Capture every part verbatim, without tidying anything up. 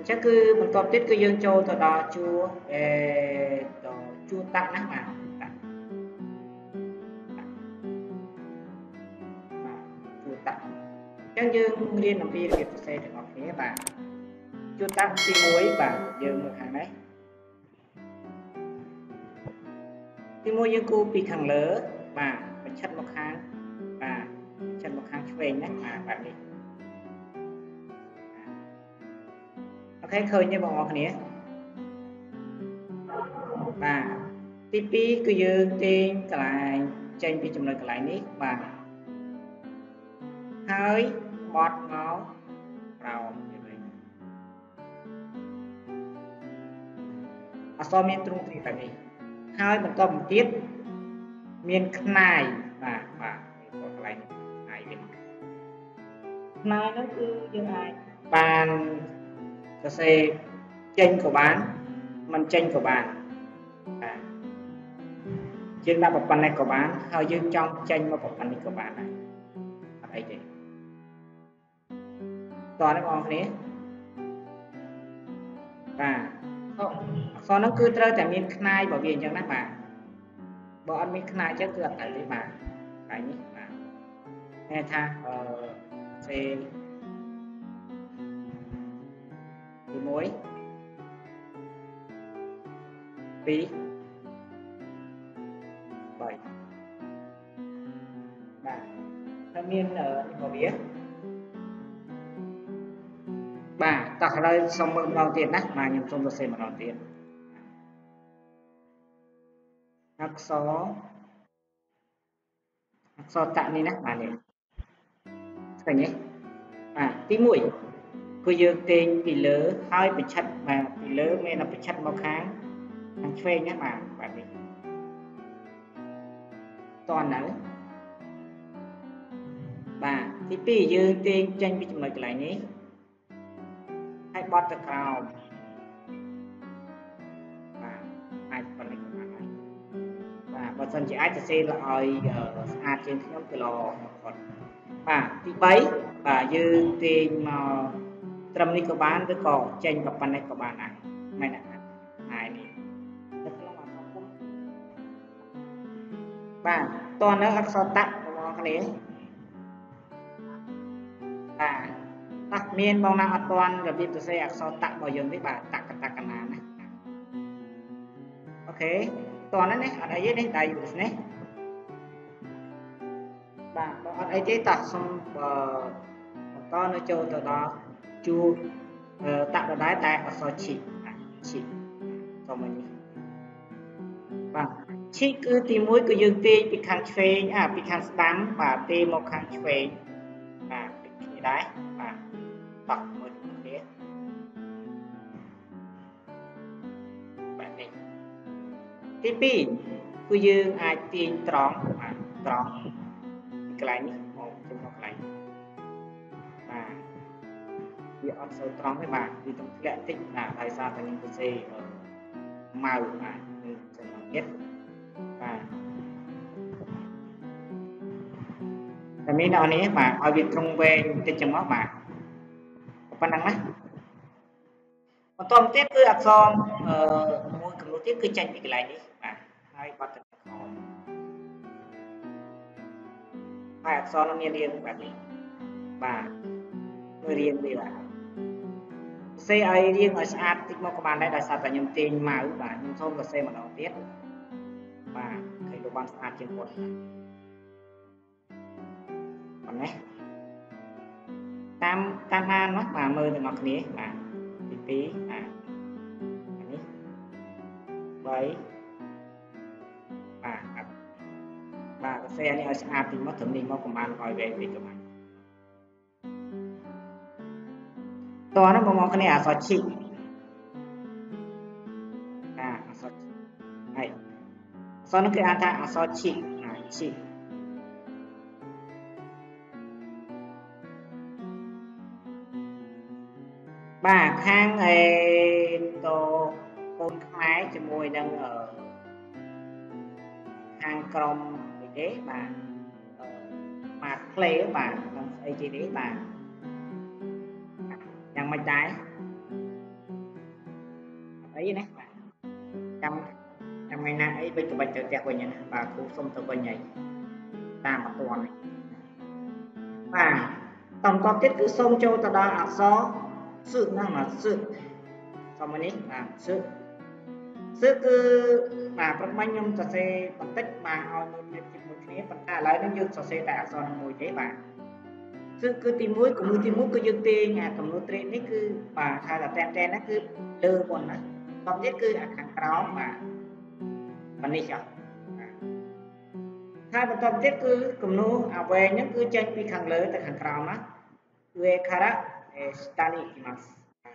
chắc cứ mình tập tiết cứ dương châu từ đó chua từ chua tặng á mà chua tặng chắc dương liên làm việc việc xe được học thế bà chua tặng tí muối bà dương một hàng đấy tí muối dương cô bị thằng lỡ mà mình chất một hàng và chất một hàng cho về nhé mà bạn đi ok khơi như bọn này và tivi cứ dương tiên cái lại trên cái chùm lời cái lại ní và hơi bọt máu rau như vậy à so miên trung thì tại vì hơi mình có một tiết miên này và và còn lại này bên này nó cứ như ai bàn cho xe tranh của bán mình tranh của bạn à. Trên ba bậc này của bạn hơi dương trong tranh một bậc này của bạn này ở đây chị toàn nó ngon thế và sau nó cứ rơi tại miền khai bảo viện chẳng nát mà bọn anh miền khai chắc là tại đây mà cái nhỉ mà nghe tha ờ xe thì muối tí bảy ba thâm miên ở có biết bà tặc đây xong mượn đầu tiền đó mà nhưng không được xem một đầu tiền hắc xó hắc xó tạm đi nè bà nhỉ phải nhé à tí mũi cứ dương tên bị lỡ hai bị chặt mà bị lỡ mẹ nó bị chặt một tháng thằng thuê nhé mà bà nhỉ toàn nữa bà thì bị dương tên tranh bị chụp lại lại nhé hay bọt từ cao và ai còn này còn lại và bọt sân chỉ aiจะ xe là ơiស្អាតជាងខ្ញុំគីឡូគាត់បាទទី3បាទយើងទាញមកត្រឹមនេះក៏បានឬក៏ចេញប៉ុណ្ណេះក៏បានដែរមែនទេហើយនេះនៅក្នុងអក្សរពុំបាទតោះនៅអក្សរតាក់បងប្អូនគ្នាបាទតាក់មានបងណាអត់ទាន់របៀបសរសេរអក្សរតាក់របស់យើងទេបាទតាក់កតាក់កណាណាអូខេតោះហ្នឹងនេះអត់អីទេនេះដៃនេះនេះបាទបើអត់អីទេតោះសុំបន្តនៅចូលទៅដល់ជួតាក់ដដែលតែអក្សរឈីឈីសូមនេះបាទឈីគឺទីមួយគឺយើងទាញពីខាងឆ្វេងអាពីខាងស្ដាំបាទទាញមកខាងឆ្វេងបាទពីនេះដែរបាទតោះមើលគ្នាបាទនេះទីពីរគឺយើងអាចទាញត្រង់បាទត្រង់កន្លែងនេះមកចំហកន្លែងបាទវាអត់សូវត្រង់ទេបាទវាต้องធ្លាក់តិចបាទដោយសារតែខ្ញុំសរសេរម៉ៅបាទចំណងទៀតបាទតែមានដល់នេះបាទឲ្យវាត្រង់វែងបន្តិចចឹងមកបាទប៉ុណ្ណឹងណាបន្តទៀតគឺអក្សរអឺមួយកំណត់ទៀតគឺចាញ់ពីកន្លែងនេះបាទហើយបាត់ទៅខំហើយអក្សរនោះមានរៀងបែបនេះបាទមើលរៀងវាបាទសេឲ្យរៀងឲ្យស្អាតតិចមកក៏បានដែរដោយសារតែខ្ញុំទាញម៉ៅបាទខ្ញុំសូមសរសេរម្ដងទៀតបាទឃើញលោកបានស្អាតជាងគាត់បងណាតាមតាមអានណាបាទមើលទាំងអស់គ្នាបាទទីពីរបាទនេះបីបាទបាទសរសេរនេះឲ្យស្អាតតិចមកត្រឹមនេះមកក៏បានឲ្យវែងពេកក៏បានតោះនោះបងប្អូនគ្នាអក្សរឈីអាអក្សរហើយអក្សរនោះគេអានថាអក្សរឈីអាឈីបាទខាងអេតូកូនខ្មែរជាមួយនឹងខាងក្រុមនេះទេបាទបាទ play បាទនឹងស្អីគេទេបាទយ៉ាងមិនដែរ ấy này trong trong ngày nay ấy bây giờ bệnh tới tẹt nhỉ bà cũng xong tới bệnh nhảy ta một tuần này và tổng cộng tiết cứ xong cho ta đó do sự nào mà sự xong rồi là sự sự cứ mà các bạn nhung sẽ phân tích mà họ nhìn nhận một cái phần ta lấy nó dương sẽ tại do mùi thế bạn sự cứ tìm mũi của mũi tìm mũi cứ dương tê nhà cầm nút trên đấy cứ mà hay là ten ten nó cứ lơ còn nó tổng tiết cứ ăn hàng cáo mà mình đi chọn hai phần tổng tiết cứ cầm nút à về những cứ tranh bị hàng lớn từ hàng cáo mà về khara stani imas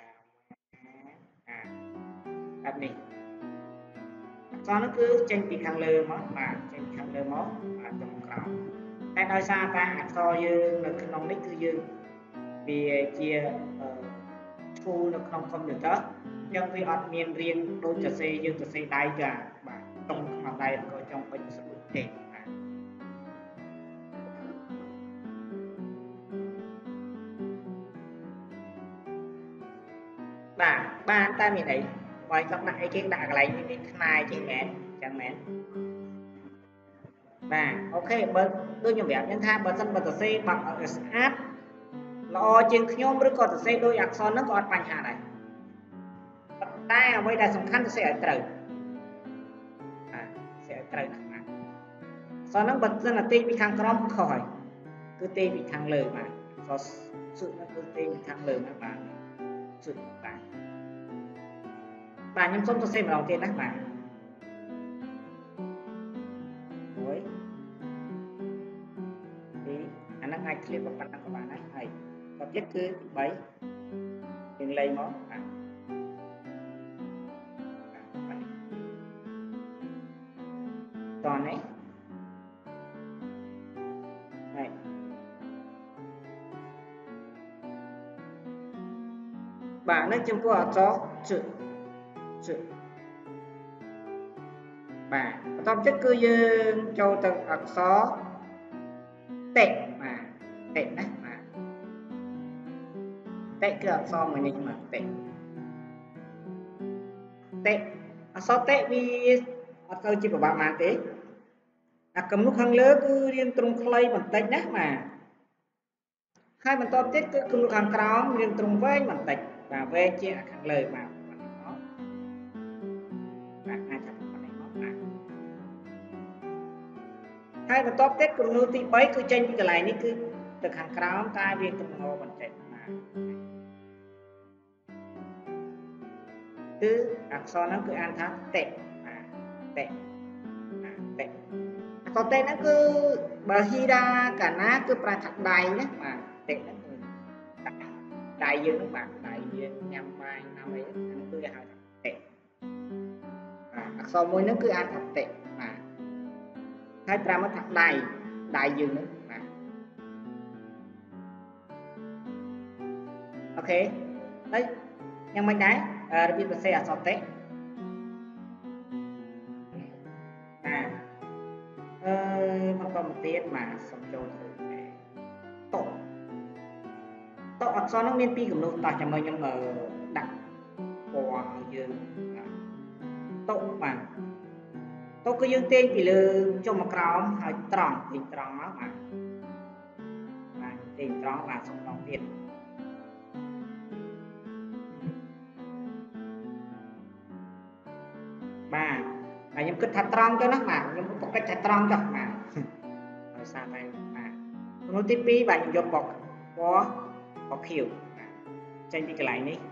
à này cho nó cứ tranh bị khăn lơ mó mà tranh bị khăn lơ mó mà trong khảo tại nói xa ta so như nó không đích cứ dương vì chia thu nó không không được đó nhưng vì ọt miền riêng đôi chợ xe dương chợ xe đáy cả mà trong mặt đây có trong bệnh sự thể bà ba ta miền ấy ngoài các đại cái đại cái này thì này chị mẹ chẳng mẹ và ok bớt đôi nhiều việc nhân tha bớt sân bớt xe bằng ở app lo trên nhóm rồi còn xe đôi ạc son nó còn bành hà này ta bây giờ song khăn sẽ ở trời à sẽ ở trời sau nó bật ra là tê bị thằng crom khỏi cứ tê bị thằng lờ mà do sự nó cứ tê bị thằng lờ mà bạn sự bạn bạn nhắm sống cho xem đầu tiên đó bạn ôi thì anh đang ngay clip của bạn của bạn ấy hay có biết cứ mấy đừng lấy món à toàn ấy này bạn ấy chung qua cho chữ chữ bạn trong chất cư dương châu từng ạc xó tệ mà tệ đấy mà tệ cứ ạc xó mình nhưng mà tệ tệ ạc xó tệ vì ạc xó chỉ của bạn mà thế à cầm lúc hàng lớn cứ riêng trong clay bằng tách đấy mà hai mình to tiết cứ cầm lúc hàng cáo riêng trong vây bằng tách và về chia hàng lời mà hai mình to tiết cầm lúc thì bấy cứ tranh cái này ní cứ từ hàng cáo ta riêng trong ngô bằng tách mà cứ ạc xó nó cứ ăn thác tệ mà tệ à, tệ có tên nó cứ bà hi ra cả ná cứ pra thật đầy nhé mà tệ nó đại, đại dương nó bạc đại dương nhằm mai năm ấy nó cứ ăn thật tệ à, so môi nó cứ ăn thật tệ mà hai pra nó thật đầy đại dương nữa mà ok đấy nhưng mình đấy à, bây giờ sẽ so tệมันก็เตี้ยมาสมโจทย์โตโตอักษรนักเรียนปีกับโน้ตตาจะมายังเออดักปอยืนโตมาโตก็ยืนเต้นปีเลยจมมากราวหายตรองตีตรองมากมาตีตรองมาสมน้องเตี้ยมาแต่ยังคิดถัดตรองเจ้านักมายังปกติถัดตรองจ้ะมาsao này à nó tiếp bí bạn dùng bọc có bọc hiểu trên cái lại ní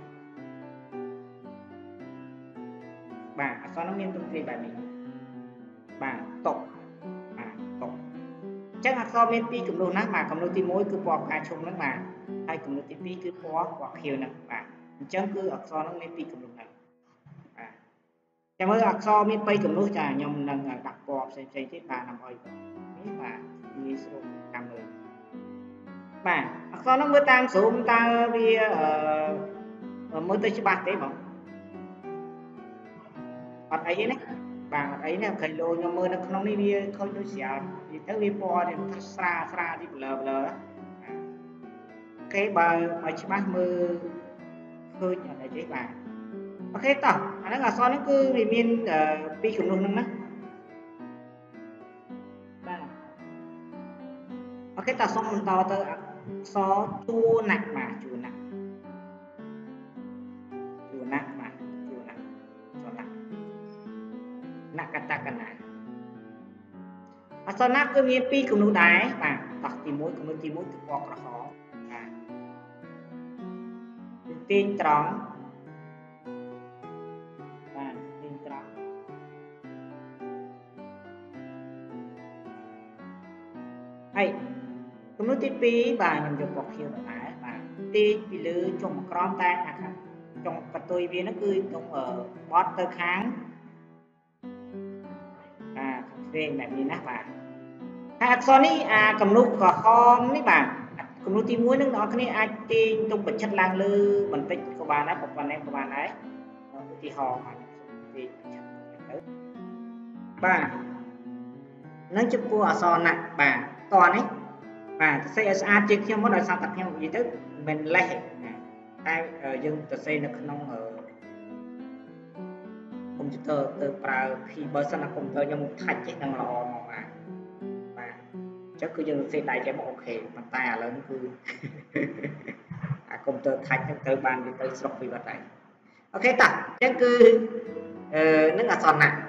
bà sao nó liên tục gì bạn này bà tộc à tộc chắc là so bên pi cầm đồ nát mà cầm đồ tí mối cứ bọc hai chung nó mà hay cầm đồ tí pi cứ có bọc hiểu nè bà chẳng cứ ở so nó bên pi cầm đồ này à chẳng mới ở so bên pi cầm đồ trà nhom nâng đặt bọc xem xem chết bà nằm ơi mà đi số cảm ơn mà sao nó mới tam số ta đi ở mới tới ba tế mà mặt ấy đấy bà mặt ấy nè khởi lô nhưng mơ nó không đi không cho xẻo thì tới đi po thì nó xa xa đi lờ lờ cái bà mà chỉ bác mơ hơi nhỏ này chứ bà ok tao anh ấy là so nó cứ vì miền pi cùng luôn nữa ok tao xong mình tao tao so chua nặng mà chua nặng chua nặng mà chua nặng so nặng nặng katakana so nặng cứ miền pi cùng luôn đấy mà tao tìm mối cùng luôn tìm mối từ bọc là khó à tin tròn và tin tròn hay cùng luôn tí pi và nhầm được bọc hiệu đấy và tí pi lư trong một con tay àครับtrong cái tôi viên nó cứ trong ở bot tơ kháng à vềแบบนี้นะបាទហើយអក្សរនេះអាកំណុកក៏ខមនេះបាទកំណុកទីមួយនឹងអ្នកគ្នាអាចទាញទុកបញ្ឆិតឡើងលើបន្តិចក៏បានដែរប៉ុណ្ណេះក៏បានដែរឧទាហរណ៍បាទទាញបញ្ឆិតទៅបាទនឹងចំពោះអក្សរណាក់បាទតោះនេះបាទសរសេរឲ្យស្អាតជាងខ្ញុំមកដោយសារតែខ្ញុំនិយាយទៅមិនលេះតែយើងសរសេរនៅក្នុងកុំព្យូទ័រទៅប្រើពីបើសិនណាកុំព្យូទ័រខ្ញុំថាច់ចេះនឹងល្អមកបាទបាទអញ្ចឹងគឺយើងសរសេរដៃចេះមកអូខេប៉ុន្តែឥឡូវនេះគឺអាកុំព្យូទ័រថាច់នឹងទៅបានវាទៅស្រុកពីបាត់ហើយអូខេតោះអញ្ចឹងគឺអឺនឹងអក្សរណាក់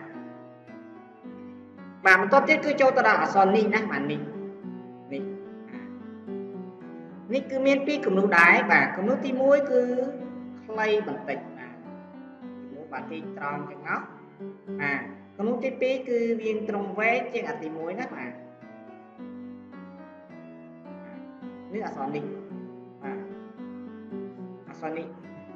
បាទបន្ទាប់ទៀតគឺចូលទៅដល់អក្សរនេះណាបាទនេះនេះនេះគឺមានពីរគំនូសដែរបាទគំនូសទីមួយគឺខ្លីបន្តិចបាទបាទទីត្រង់ចឹងអស់បាទគំនូសទីពីរគឺវាត្រង់វែងជាងអាទីមួយណាបាទនេះអក្សរនេះបាទអក្សរនេះ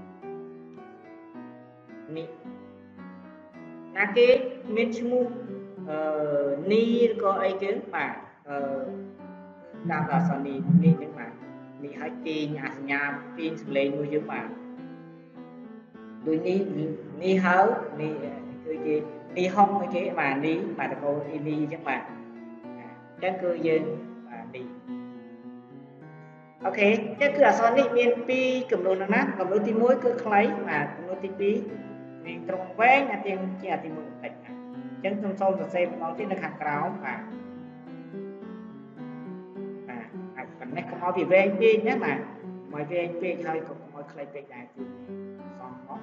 នេះណាគេមានឈ្មោះអឺនីឬក៏អីគេបាទអឺតាមអក្សរនេះនេះចឹងបាទនេះឲ្យទាញអាសញ្ញាទាញសម្លេងមួយយើងបាទដូចនេះនេះហៅនេះគឺជានេះហុងអីគេបាទនេះបាទតកោនេះអញ្ចឹងបាទអញ្ចឹងគឺយើងបាទនេះអូខេអញ្ចឹងគឺអក្សរនេះមានពីរគំនូសណាគំនូសទីមួយគឺខ្លីបាទគំនូសទីពីរវាត្រង់វែងអាទៀងជាអាទីមួយបន្តិចអញ្ចឹងខ្ញុំសូមសរសេរម្ដងទៀតនៅខាងក្រោមបាទបាទអាចប៉ុណ្ណេះកុំឲ្យវាវែងពេកណាបាទមកវែងពេកហើយក៏កុំឲ្យខ្លីពេកដែរគឺសមមក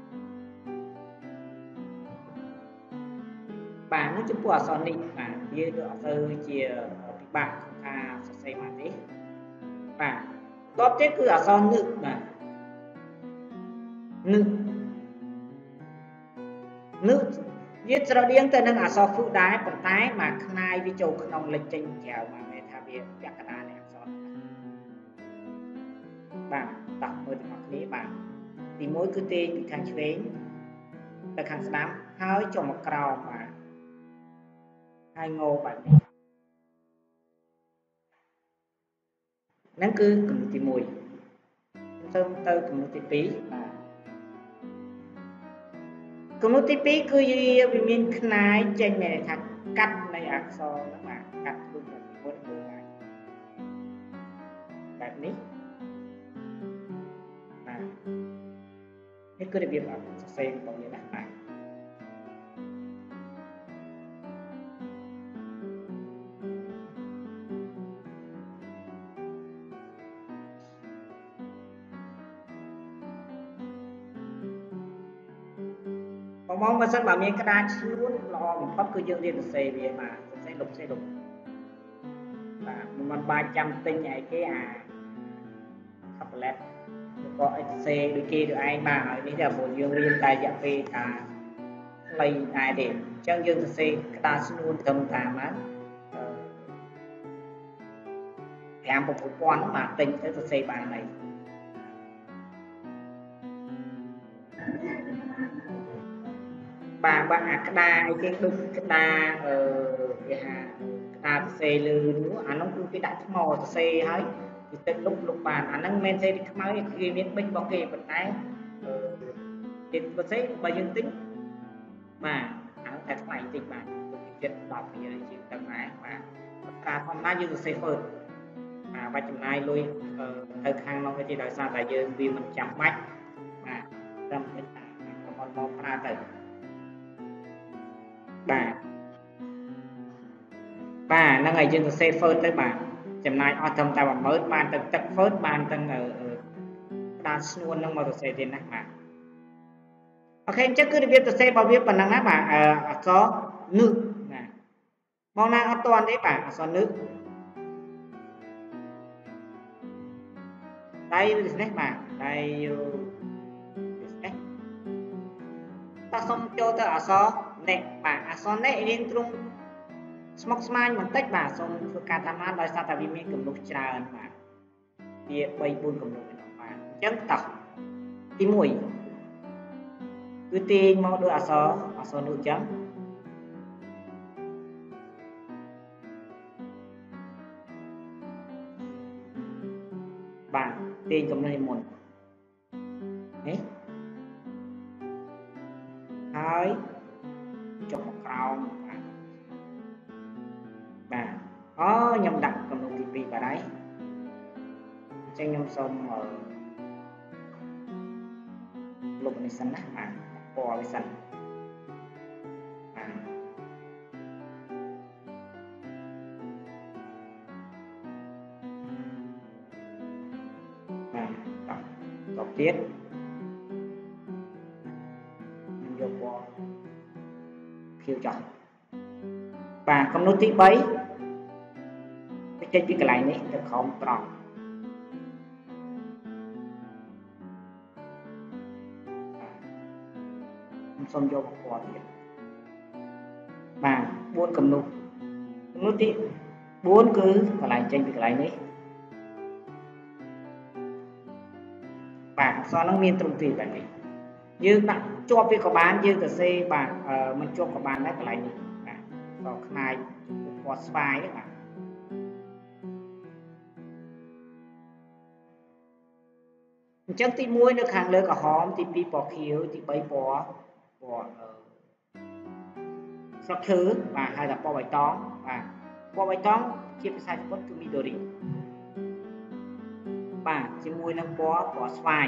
បាទនោះចំពោះអក្សរនេះបាទវាទៅអត់ទៅជាពិបាកក្នុងការសរសេរមកទេបាទតបទៀតគឺអក្សរនឹកបាទនឹកនឹកវាស្រដៀងទៅនឹងអក្សរហ្វឹកដែរប៉ុន្តែមកខ្នាយវាចូលក្នុងលេខចេញក្រៅមកមានថាវាពាក់កណ្ដាលនៃអក្សរបាទតោះមើលទាំងអស់គ្នាបាទទីមួយគឺទាញពីខាងឆ្វេងទៅខាងស្ដាំហើយចុះមកក្រោមបាទហើយងោបែបនេះហ្នឹងគឺគំនូសទីមួយទៅទៅគំនូសទីពីរបាទគំនូសទីពីរគឺវាមានខ្នាយចេញមានថាកាត់នៃអក្សរហ្នឹងបាទកាត់ដូចទីមួយទៅហើយបែបនេះបាទនេះគឺរបៀបសរសេររបស់យើងណាបាទបងបើសិនបើមានក្តារឈ្នួនល្អបំផុតគឺយើងរៀនសរសេរវាបាទសរសេរលុបសរសេរលុបបាទមិនបាច់ចាំទិញអីគេអា tablet ក៏អិចសរសេរដូចគេដូចឯងបាទហើយនេះតែព្រោះយើងរៀនតែរយៈពេលថាខ្លីដែរទេអញ្ចឹងយើងសរសេរក្តារឈ្នួនត្រឹមតាមហ្នឹងប្រាំប្រព័ន្ធបាទទិញទៅសរសេរបានហើយបាទបាទអាក្តារអីគេដូចក្តារអឺគេហៅក្តារសរសេរលើនោះអានោះគឺគេដាក់ថ្មសរសេរហើយគេទឹកលុបលុបបានអាហ្នឹងមិនមែនសេរីខ្មៅគេមានបិចរបស់គេប៉ុន្តែអឺគេសរសេរបើយើងទិញបាទអានោះតែថ្លៃតិចបាទជិតដប់រៀលជាងទៅដែរបាទការធម្មតាយើងសរសេរហ្វឺតបាទបាច់ចំណាយលុយទៅខាងនោះទេដោយសារតែយើងវាមិនចាំបាច់បាទត្រឹមតែ một ra tới bà bà nó ngày dân xe phơi tới bà chầm nay ở thầm ta bà mới ban từng tật phơi ban từng ở đa luôn nó mà xe tiền này mà ok chắc cứ việc xe bảo việc bản năng á bà ở có nước nè mong năng an toàn đấy bà ở có nước đây business mà đây business ta xong cho ta ở so nè bà ở so nè liên trung smoke smile một tách bà xong phương cả tham ăn đòi sao ta vì mình cầm lục trà mà địa bay buôn cầm lục mà chắc tập tí mùi cứ tin mau đưa ở so ở so nữ chấm bà tin cầm này một đấy hai chọc một cao bà có nhầm đặt cầm lục tv vào đấy tranh nhầm xong ở lục này sẵn mà bò với sẵn à. À, đọc, đọc tiết vô bò khiêu chọn và cầm nút tí bấy cái trên cái này này được không tròn xong vô một quả tiền mà buôn cầm nút nút tí buôn cứ còn lại trên cái này đấy và do nó miên trung tùy tại mình dương đã cho việc có bán dương từ xe và uh, mình cho có bán đấy cái này này rồi này có spy đấy mà chắc tí muối nước hàng lớn cả hòm tí pi bỏ khiếu tí bấy bỏ bỏ sắp thứ và hay là bỏ bài toán và bỏ bài toán chia cái sai có cứ midori và chỉ muối năng bỏ bỏ spy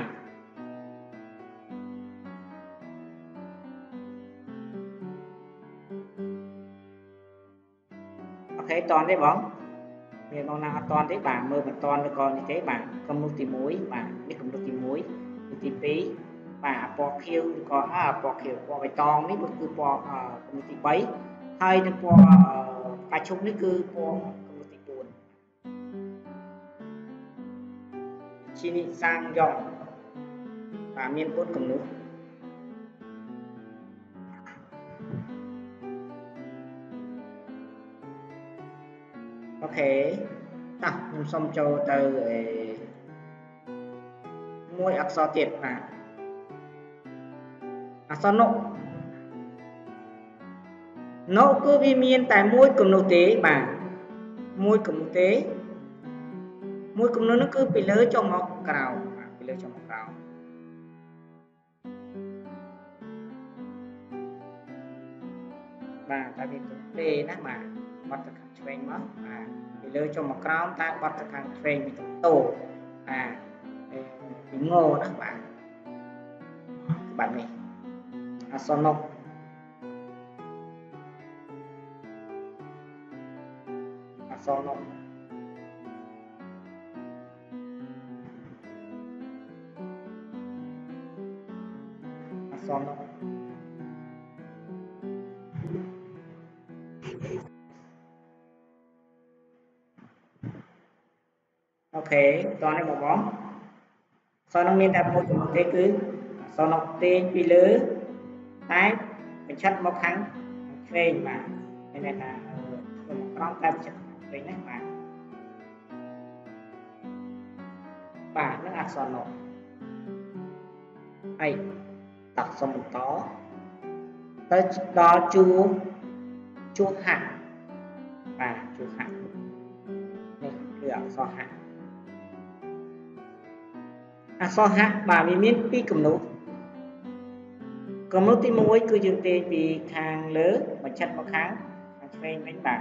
ok toàn đấy bóng miền con nào toàn đấy bà mơ mà toàn là còn như thế bà cầm nút tí muối bà biết cầm nút tí muối tí tí bà bỏ khiêu có à bỏ khiêu bỏ bài toán mấy bữa cứ bỏ cầm nút tí bấy hay là bỏ cá chung đấy cứ bỏ cầm nút tí buồn chi sang dòng và miền cốt cầm nút ok ta xong cho từ môi ạc so tiệt mà ạc so nộ nộ cứ vi miên tại môi cầm nô tế mà môi cầm nô tế môi cầm nô nó cứ bị lỡ cho mọc cào bị lỡ cho mọc cào và tại vì tụi tê nát mà bắt được khăn chuyên mất à bị lỡ cho mọc cào ta bắt được khăn chuyên bị tụi tổ à bị ngô đó bạn bạn này à son nộ à son nộ à son nộ ok toàn này một bóng sau nó miên đặt một cái một thế cứ sau nó tên bị lỡ tái mình chất một kháng phê mà nên là là một con ta chất phê này mà và nó ạc son nọ ai tập xong một tó tới đó chú chú hạng và chú hạng này cứ ở so hạng à so hạng bà mình miễn pi cầm nút cầm nút tí muối cứ dừng tên vì hàng lớn mà chất một kháng hàng phê bánh bạc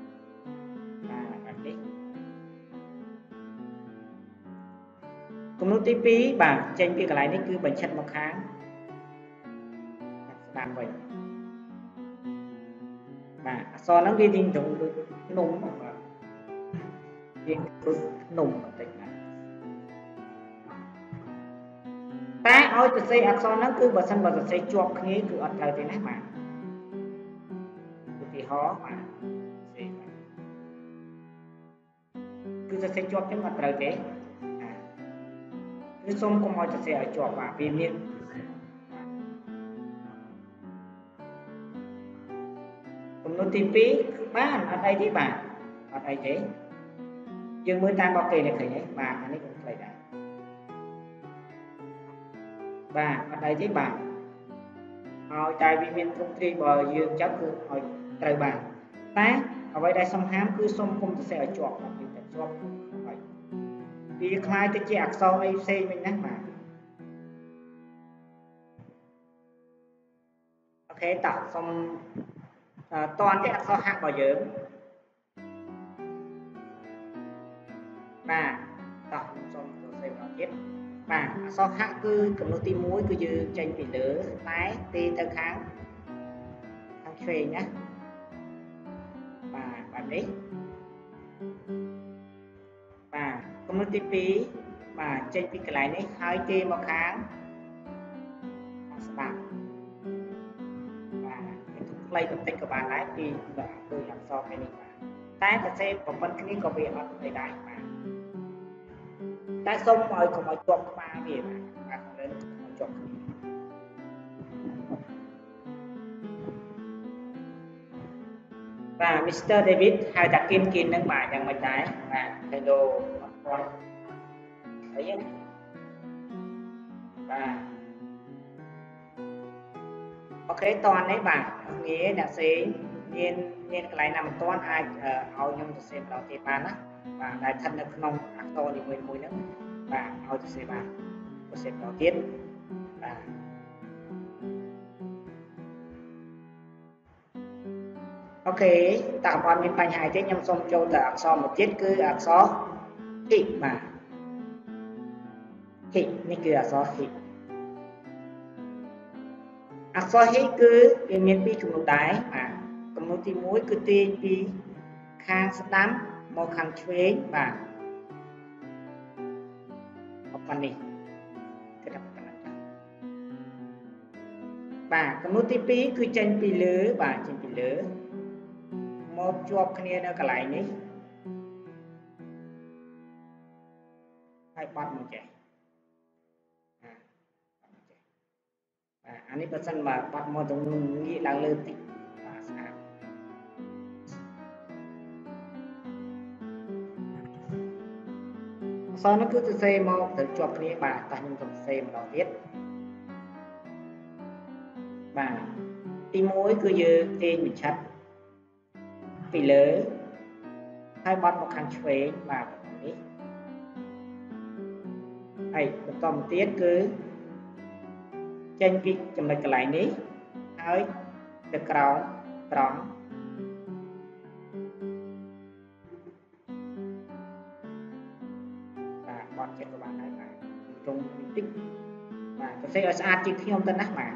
và đặt đi cầm nút tí pí bà trên cái lại này cứ bệnh chất một kháng làm vậy mà so nó ghi tin dùng được nung mà ghi được nung mà tính là ta ôi từ xây ạc so nó cứ bật sân bật xây chuột như cứ ở thời thế này mà thì khó mà cứจะ xây chuột chứ mà thời thế cứ xông không mọi sẽ ở chuột và vì miền cũng nó tí phí bán ở đây thì bà ở đây thế nhưng mới ta bao kỳ này khởi nhé bà anh ấy cũng phải đấy bà ở đây thế bà hỏi tại vì miền công ty bờ dương cháu cứ hỏi trời bà tá ở đây đây xong hám cứ xông không sẽ ở chuột và vì phải chuột vì khai tới chẹt sau a xê mình nhắc mà ok tạo xong à, toàn cái sau hạng vào dưỡng và tạo xong tôi xem nó tiếp và sau hạng cứ cầm nô tim muối cứ như tranh bị lửa tái tê tơ kháng kháng phê nhé và bạn đấy và cầm nô tim phí mà tranh bị cái này này hai tê một kháng và play tập tích của bạn đấy thì tôi làm so cái này mà tái và xem còn phân cái có việc ở đây đại mà tái xong rồi còn mọi chuột của ba gì mà bạn lên mọi chuột và mít tơ David hai đặc kim kim nâng bài rằng mình đấy và hello con thấy nhé và ok toàn đấy bạn nghĩa là sẽ nhiên nhiên cái này nằm toàn ai ao nhung xem đầu tiên bạn á và đại thân được nông ác to thì mười mùi nữa và ao sẽ bạn có xem đầu tiên và ok tạo quan miền bành hai tiết nhâm xong châu từ ạc so một tiết cứ ạc so thị mà thị như cứ ạc so thị ạc so hết cứ cái miền bi cùng một đáy mà cùng một tí muối cứ tiên đi khang sắp đám một khang chuế và một phần này cái đọc phần này và cùng một tí phí cứ chân bì lứa và chân bì lứa một chuộc kia nó cả lại ní hai bắt một trẻ à, anh ấy person mà bắt một trong nghĩ là lơ tích và sao sau nó cứ từ xe một từ chuộc kia bà ta nhưng từ xe mà nó biết và tí mối cứ như tên mình chắc vì lỡ hai bắt một khăn chuế và ấy hay một tầm tiết cứ trên cái chấm cái lại ní hơi được cầu tròn và bọn trên của bạn này là trong tích và tôi sẽ ở xa chỉ khi ông tên nát mà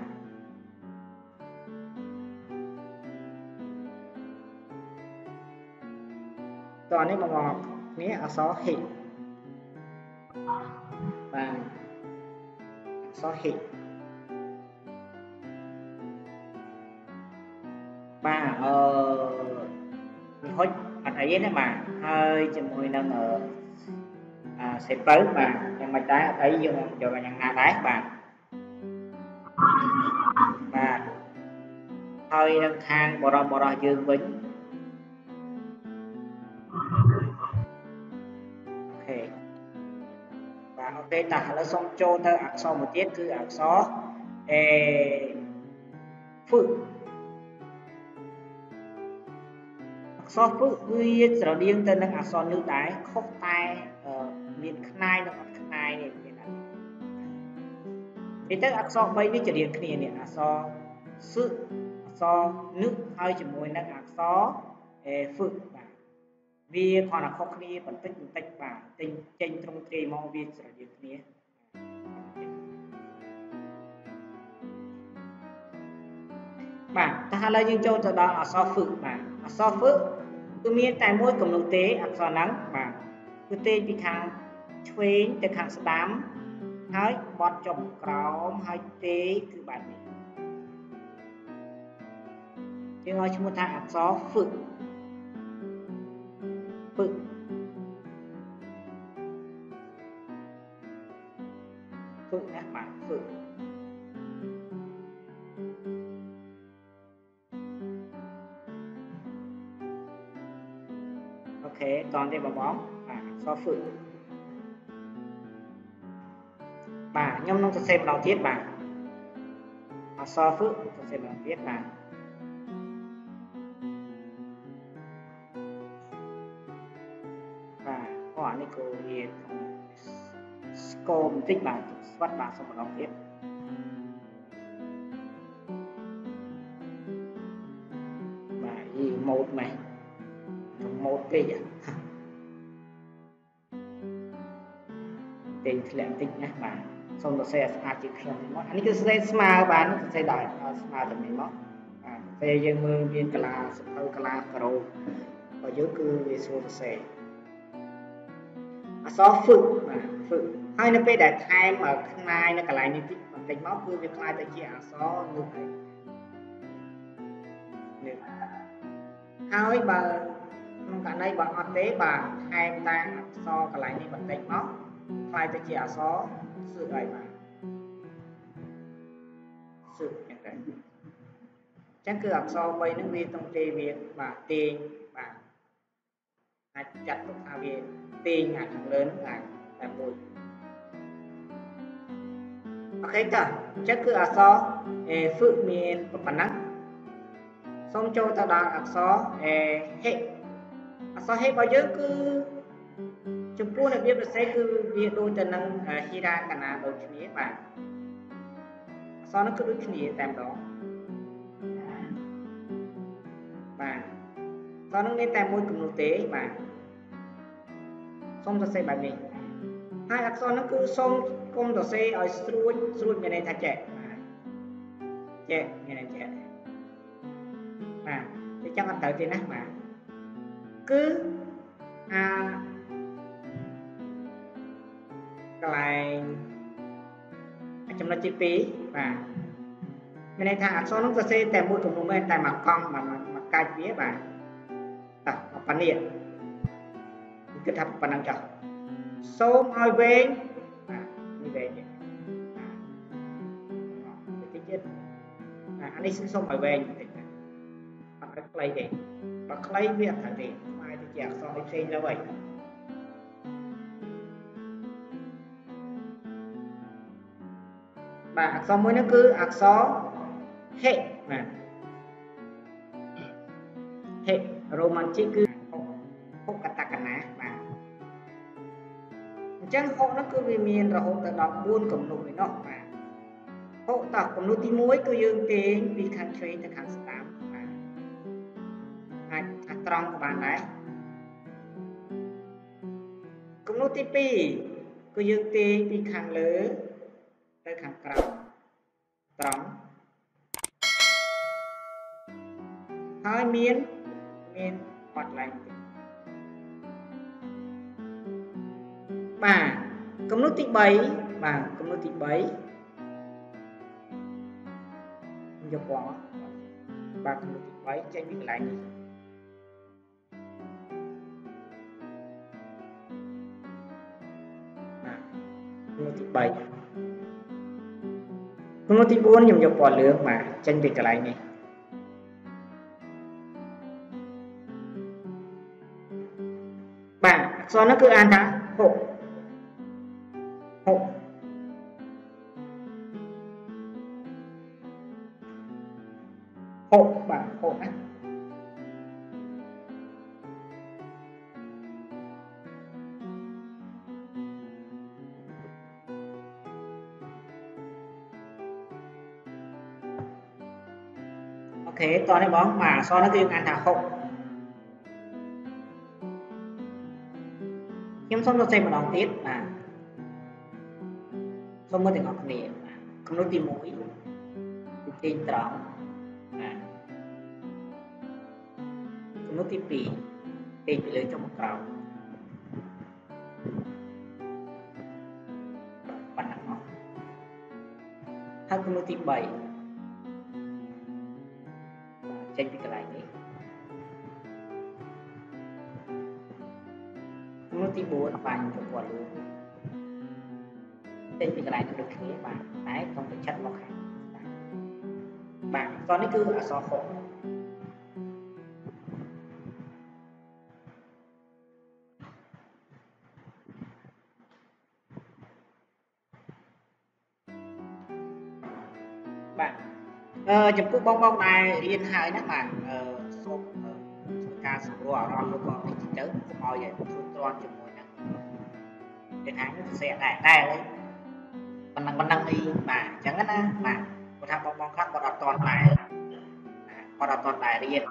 toàn ấy mà ngọt nghĩa ở số hiện và số hiện ba ờ hối anh thấy đấy mà hơi chừng mùi nâng ở à, sẽ tới mà nhưng mà trái thấy dương cho là nhận đáy bà và hơi nâng thang bò rò bò rò dương vĩnh ok và ok ta là xong cho thơ ạc so một tiết cứ ạc so ê phụ so phước quy trở điên tên năng so nữ đái khóc tai miền khai nó còn khai này thì tất ạc so bay đi trở điên kia này so sự so nước hơi chỉ mùi năng ạc so phước vì còn là khóc kia vẫn tích tích và tình trên trong kỳ mong viên trở điên kia bà ta là những châu cho đó ở so phự bà ở so phự cứ miên tại mỗi cầm nụ tế ở so nắng bà cứ tê bị khang chuối từ khang sám hơi bọt chồng cáo hơi tế cứ bài này chứ nói chúng ta ở so phự phự phự nhé bà phự ok toàn đây bà bóng à so phự bà nhâm nông xem đầu tiết bà à, so phự xem đầu tiết bà và hỏi này cô thì score một tích bà bắt bà xong một đầu tiết và y một này một cái gì tiền lẹm tích nhé bà xong rồi sẽ à chỉ cần anh ấy cứ sẽ smile bán sẽ đòi smile từ mình mất à về dân mưa viên cả là hơi cả là caro và dưới cứ về số sẽ à so phự mà phự hai nó phải đặt hai mà không ai nó cả lại như tích bằng tình máu cứ việc lại tới chị à so như vậy hai bà không cả đây bà ăn tế bà hai ta so cả lại như bằng tình máu phải tới chị à so sự vậy mà sự như vậy chắc cứ ạc so bây nó vì trong tê việc mà tiền mà chặt lúc thao việc tiền ngàn thằng lớn ngàn là mùi ok cả chắc cứ ạc so phự miền và bản năng xong cho ta đang ạc so hệ ạc so hệ bao giờ cứ chúng ta là biết là sẽ cứ việc đôi chân năng hi ra cả nào đôi chân nghĩa mà so nó cứ đôi chân nghĩa tạm đó mà so nó nên tạm môi cùng nụ tế mà xong ta sẽ bài mình hai ạc so nó cứ xong công ta sẽ ở struốt struốt như này ta chạy chạy như này chạy mà thì chắc anh tự tin á mà cứ à cái này trong nó chi phí và bên này thằng so nó sẽ tìm mua cùng bên tại mặt con mà mặt cài phía và à mặt phản điện cái thằng phản năng chọn số ngồi về à như vậy nhỉ cái chết à anh ấy sẽ số ngồi về như thế bắt cái play để bắt play việc thằng gì mai thì chẹt so với xem ra vậy và ạc so mới nó cứ ạc so hệ mà hệ romantic cứ hộ cả ta cả ná mà chẳng hộ nó cứ vì miền rồi hộ ta đọc buôn cầm nụ với nó mà hộ ta cầm nụ tí muối cứ dương tên vì khăn chơi ta khăn tám mà à tròn của bạn đấy cầm nụ tí pi cứ dương tên vì khăn lớn tới khăn tròn tròn hai miền miền hoạt lạnh mà cầm nút tích bảy mà cầm nút tích bảy cho có ba cầm nút tích bảy trên những lại mà cầm nút tích bảy cầm nút tích bốn dùng cho quả lưỡng mà trên việc lại này mà do nó cứ an thá hộ hộ hộ và hộ á ok toàn này bóng mà so nó cứ an thá hộ nhưng xong nó xem một đồng tiết mà xong mới thì ngọc nè không nói tìm mũi tin tròn à công nốt tí pì tên bị lấy trong một cầu bạn nặng nó hai công nốt tí bảy trên cái lại này công nốt tí bốn bàn cho quả luôn trên cái lại nó được nghĩa bạn đấy không phải chất nó khác bạn còn nó cứ ở so khổ bạn ờ, chụp cú bong bong này riêng hai đó mà ờ, số ờ, ca số đồ ở đó còn cái chỉ tớ không bao giờ thương toan chụp mùi nè cái tháng nó sẽ đại tay đấy mình đang mình đang đi mà chẳng á mà một thằng bong bong khác còn đặt toàn lại còn đặt toàn lại riêng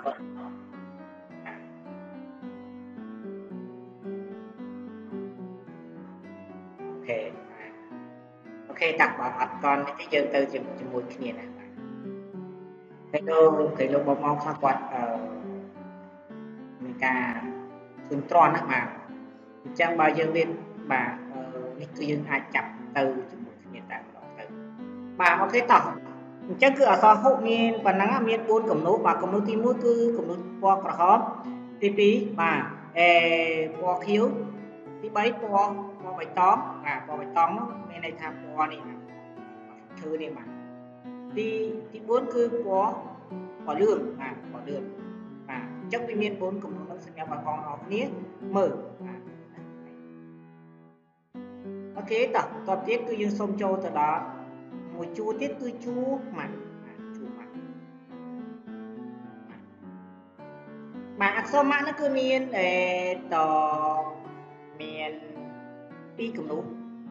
ok ok đặt bảo mặt con cái dân từ chụp chụp mùi kia nè cái lô cái lô bong bong khác quạt ở mình cả thương toan á mà chẳng bao giờ biết màនេះគឺយើងអាចចាប់ទៅជាមួយគ្នាតាមម្ដងទៅបាទអូខេតោះអញ្ចឹងគឺអក្សរហុមានប៉ុណ្ណឹងមានបួនគំនូសបាទគំនូសទីមួយគឺគំនូសពណ៌ក្រហមទីពីរបាទអេពណ៌ខៀវទីបីពណ៌ពណ៌បៃតងបាទពណ៌បៃតងនោះមានន័យថាពណ៌នេះណាឈើនេះបាទទីទីបួនគឺពណ៌ពណ៌លឿងបាទពណ៌លឿងបាទអញ្ចឹងវាមានបួនគំនូសនោះសម្រាប់បងប្អូនអរគ្នាមើលបាទអូខេតោះតទៀតគឺយើងសូមចូលទៅដល់មួយជួរទៀតគឺជួរម៉ាត់ជួរម៉ាត់បាទអក្សរម៉ាត់នោះគឺមានអេតមានពីរគំនូស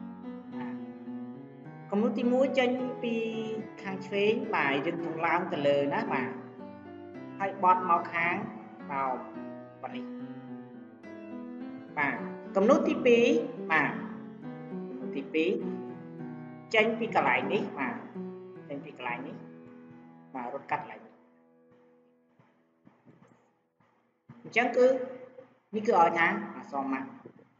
គំនូសទីមួយចេញពីខាងឆ្វេងបាទយើងទងឡើងទៅលើណាបាទហើយបត់មកខាងមកបាត់នេះបាទគំនូសទីពីរបាទទីពីរចេញពីកន្លែងនេះបាទចេញពីកន្លែងនេះបាទរត់កាត់ឡើងអញ្ចឹងគឺនេះគឺឲ្យថាអក្សរម៉ាត់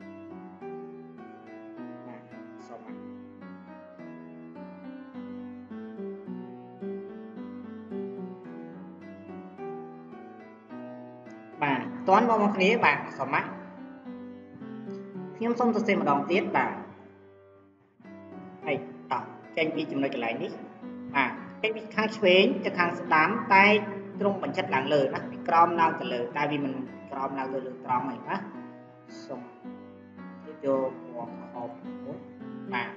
បាទអក្សរម៉ាត់បាទតន់បងប្អូនគ្នាបាទអក្សរម៉ាត់ខ្ញុំសូមសរសេរម្ដងទៀតបាទហើយតោះចេញពីចំណុចកន្លែងនេះបាទចេញពីខាងឆ្វេងទៅខាងស្ដាំតែទ្រង់បញ្ឆិតឡើងលើណាពីក្រោមឡើងទៅលើតែវាមិនក្រោមឡើងទៅលើត្រង់អីណាសូមយកពណ៌ក្រហមមួយបាទ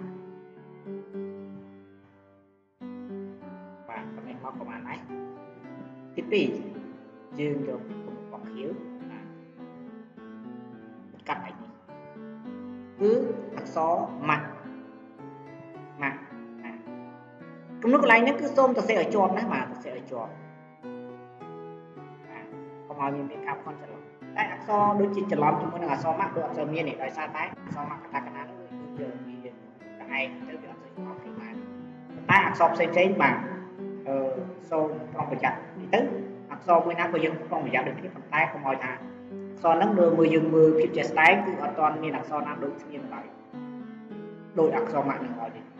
បាទប៉ុណ្ណេះមកប្រហែលហើយទីពីរយើងយកពណ៌ខៀវបាទកាត់ឯនេះគឺអក្សរម៉ាត់ម៉ាក់គំនូសកន្លែងនេះគឺសូមសរសេរឲ្យជាប់ណាបាទសរសេរឲ្យជាប់បាទកុំឲ្យមានមានការខុសច្រឡំតែអក្សរដូចជាច្រឡំជាមួយនឹងអក្សរម៉ាក់ដូចអត់សូវមានទេដោយសារតែអក្សរម៉ាក់កតាកណានោះគឺយើងវាតែឯងទៅវាអត់សូវឆ្លងគ្នាបានតែអក្សរផ្សេងផ្សេងបាទអឺសូមប្រុងប្រយ័ត្នទៅអក្សរមួយណាក៏យើងប្រុងប្រយ័ត្នដូចគ្នាប៉ុន្តែកុំឲ្យថាអក្សរហ្នឹងមើលយើងមើលភាពជាក់ស្ដែងគឺអត់ទាន់មានអក្សរណាដូចគ្នាឡើយដោយអក្សរម៉ាក់នឹងឲ្យទេ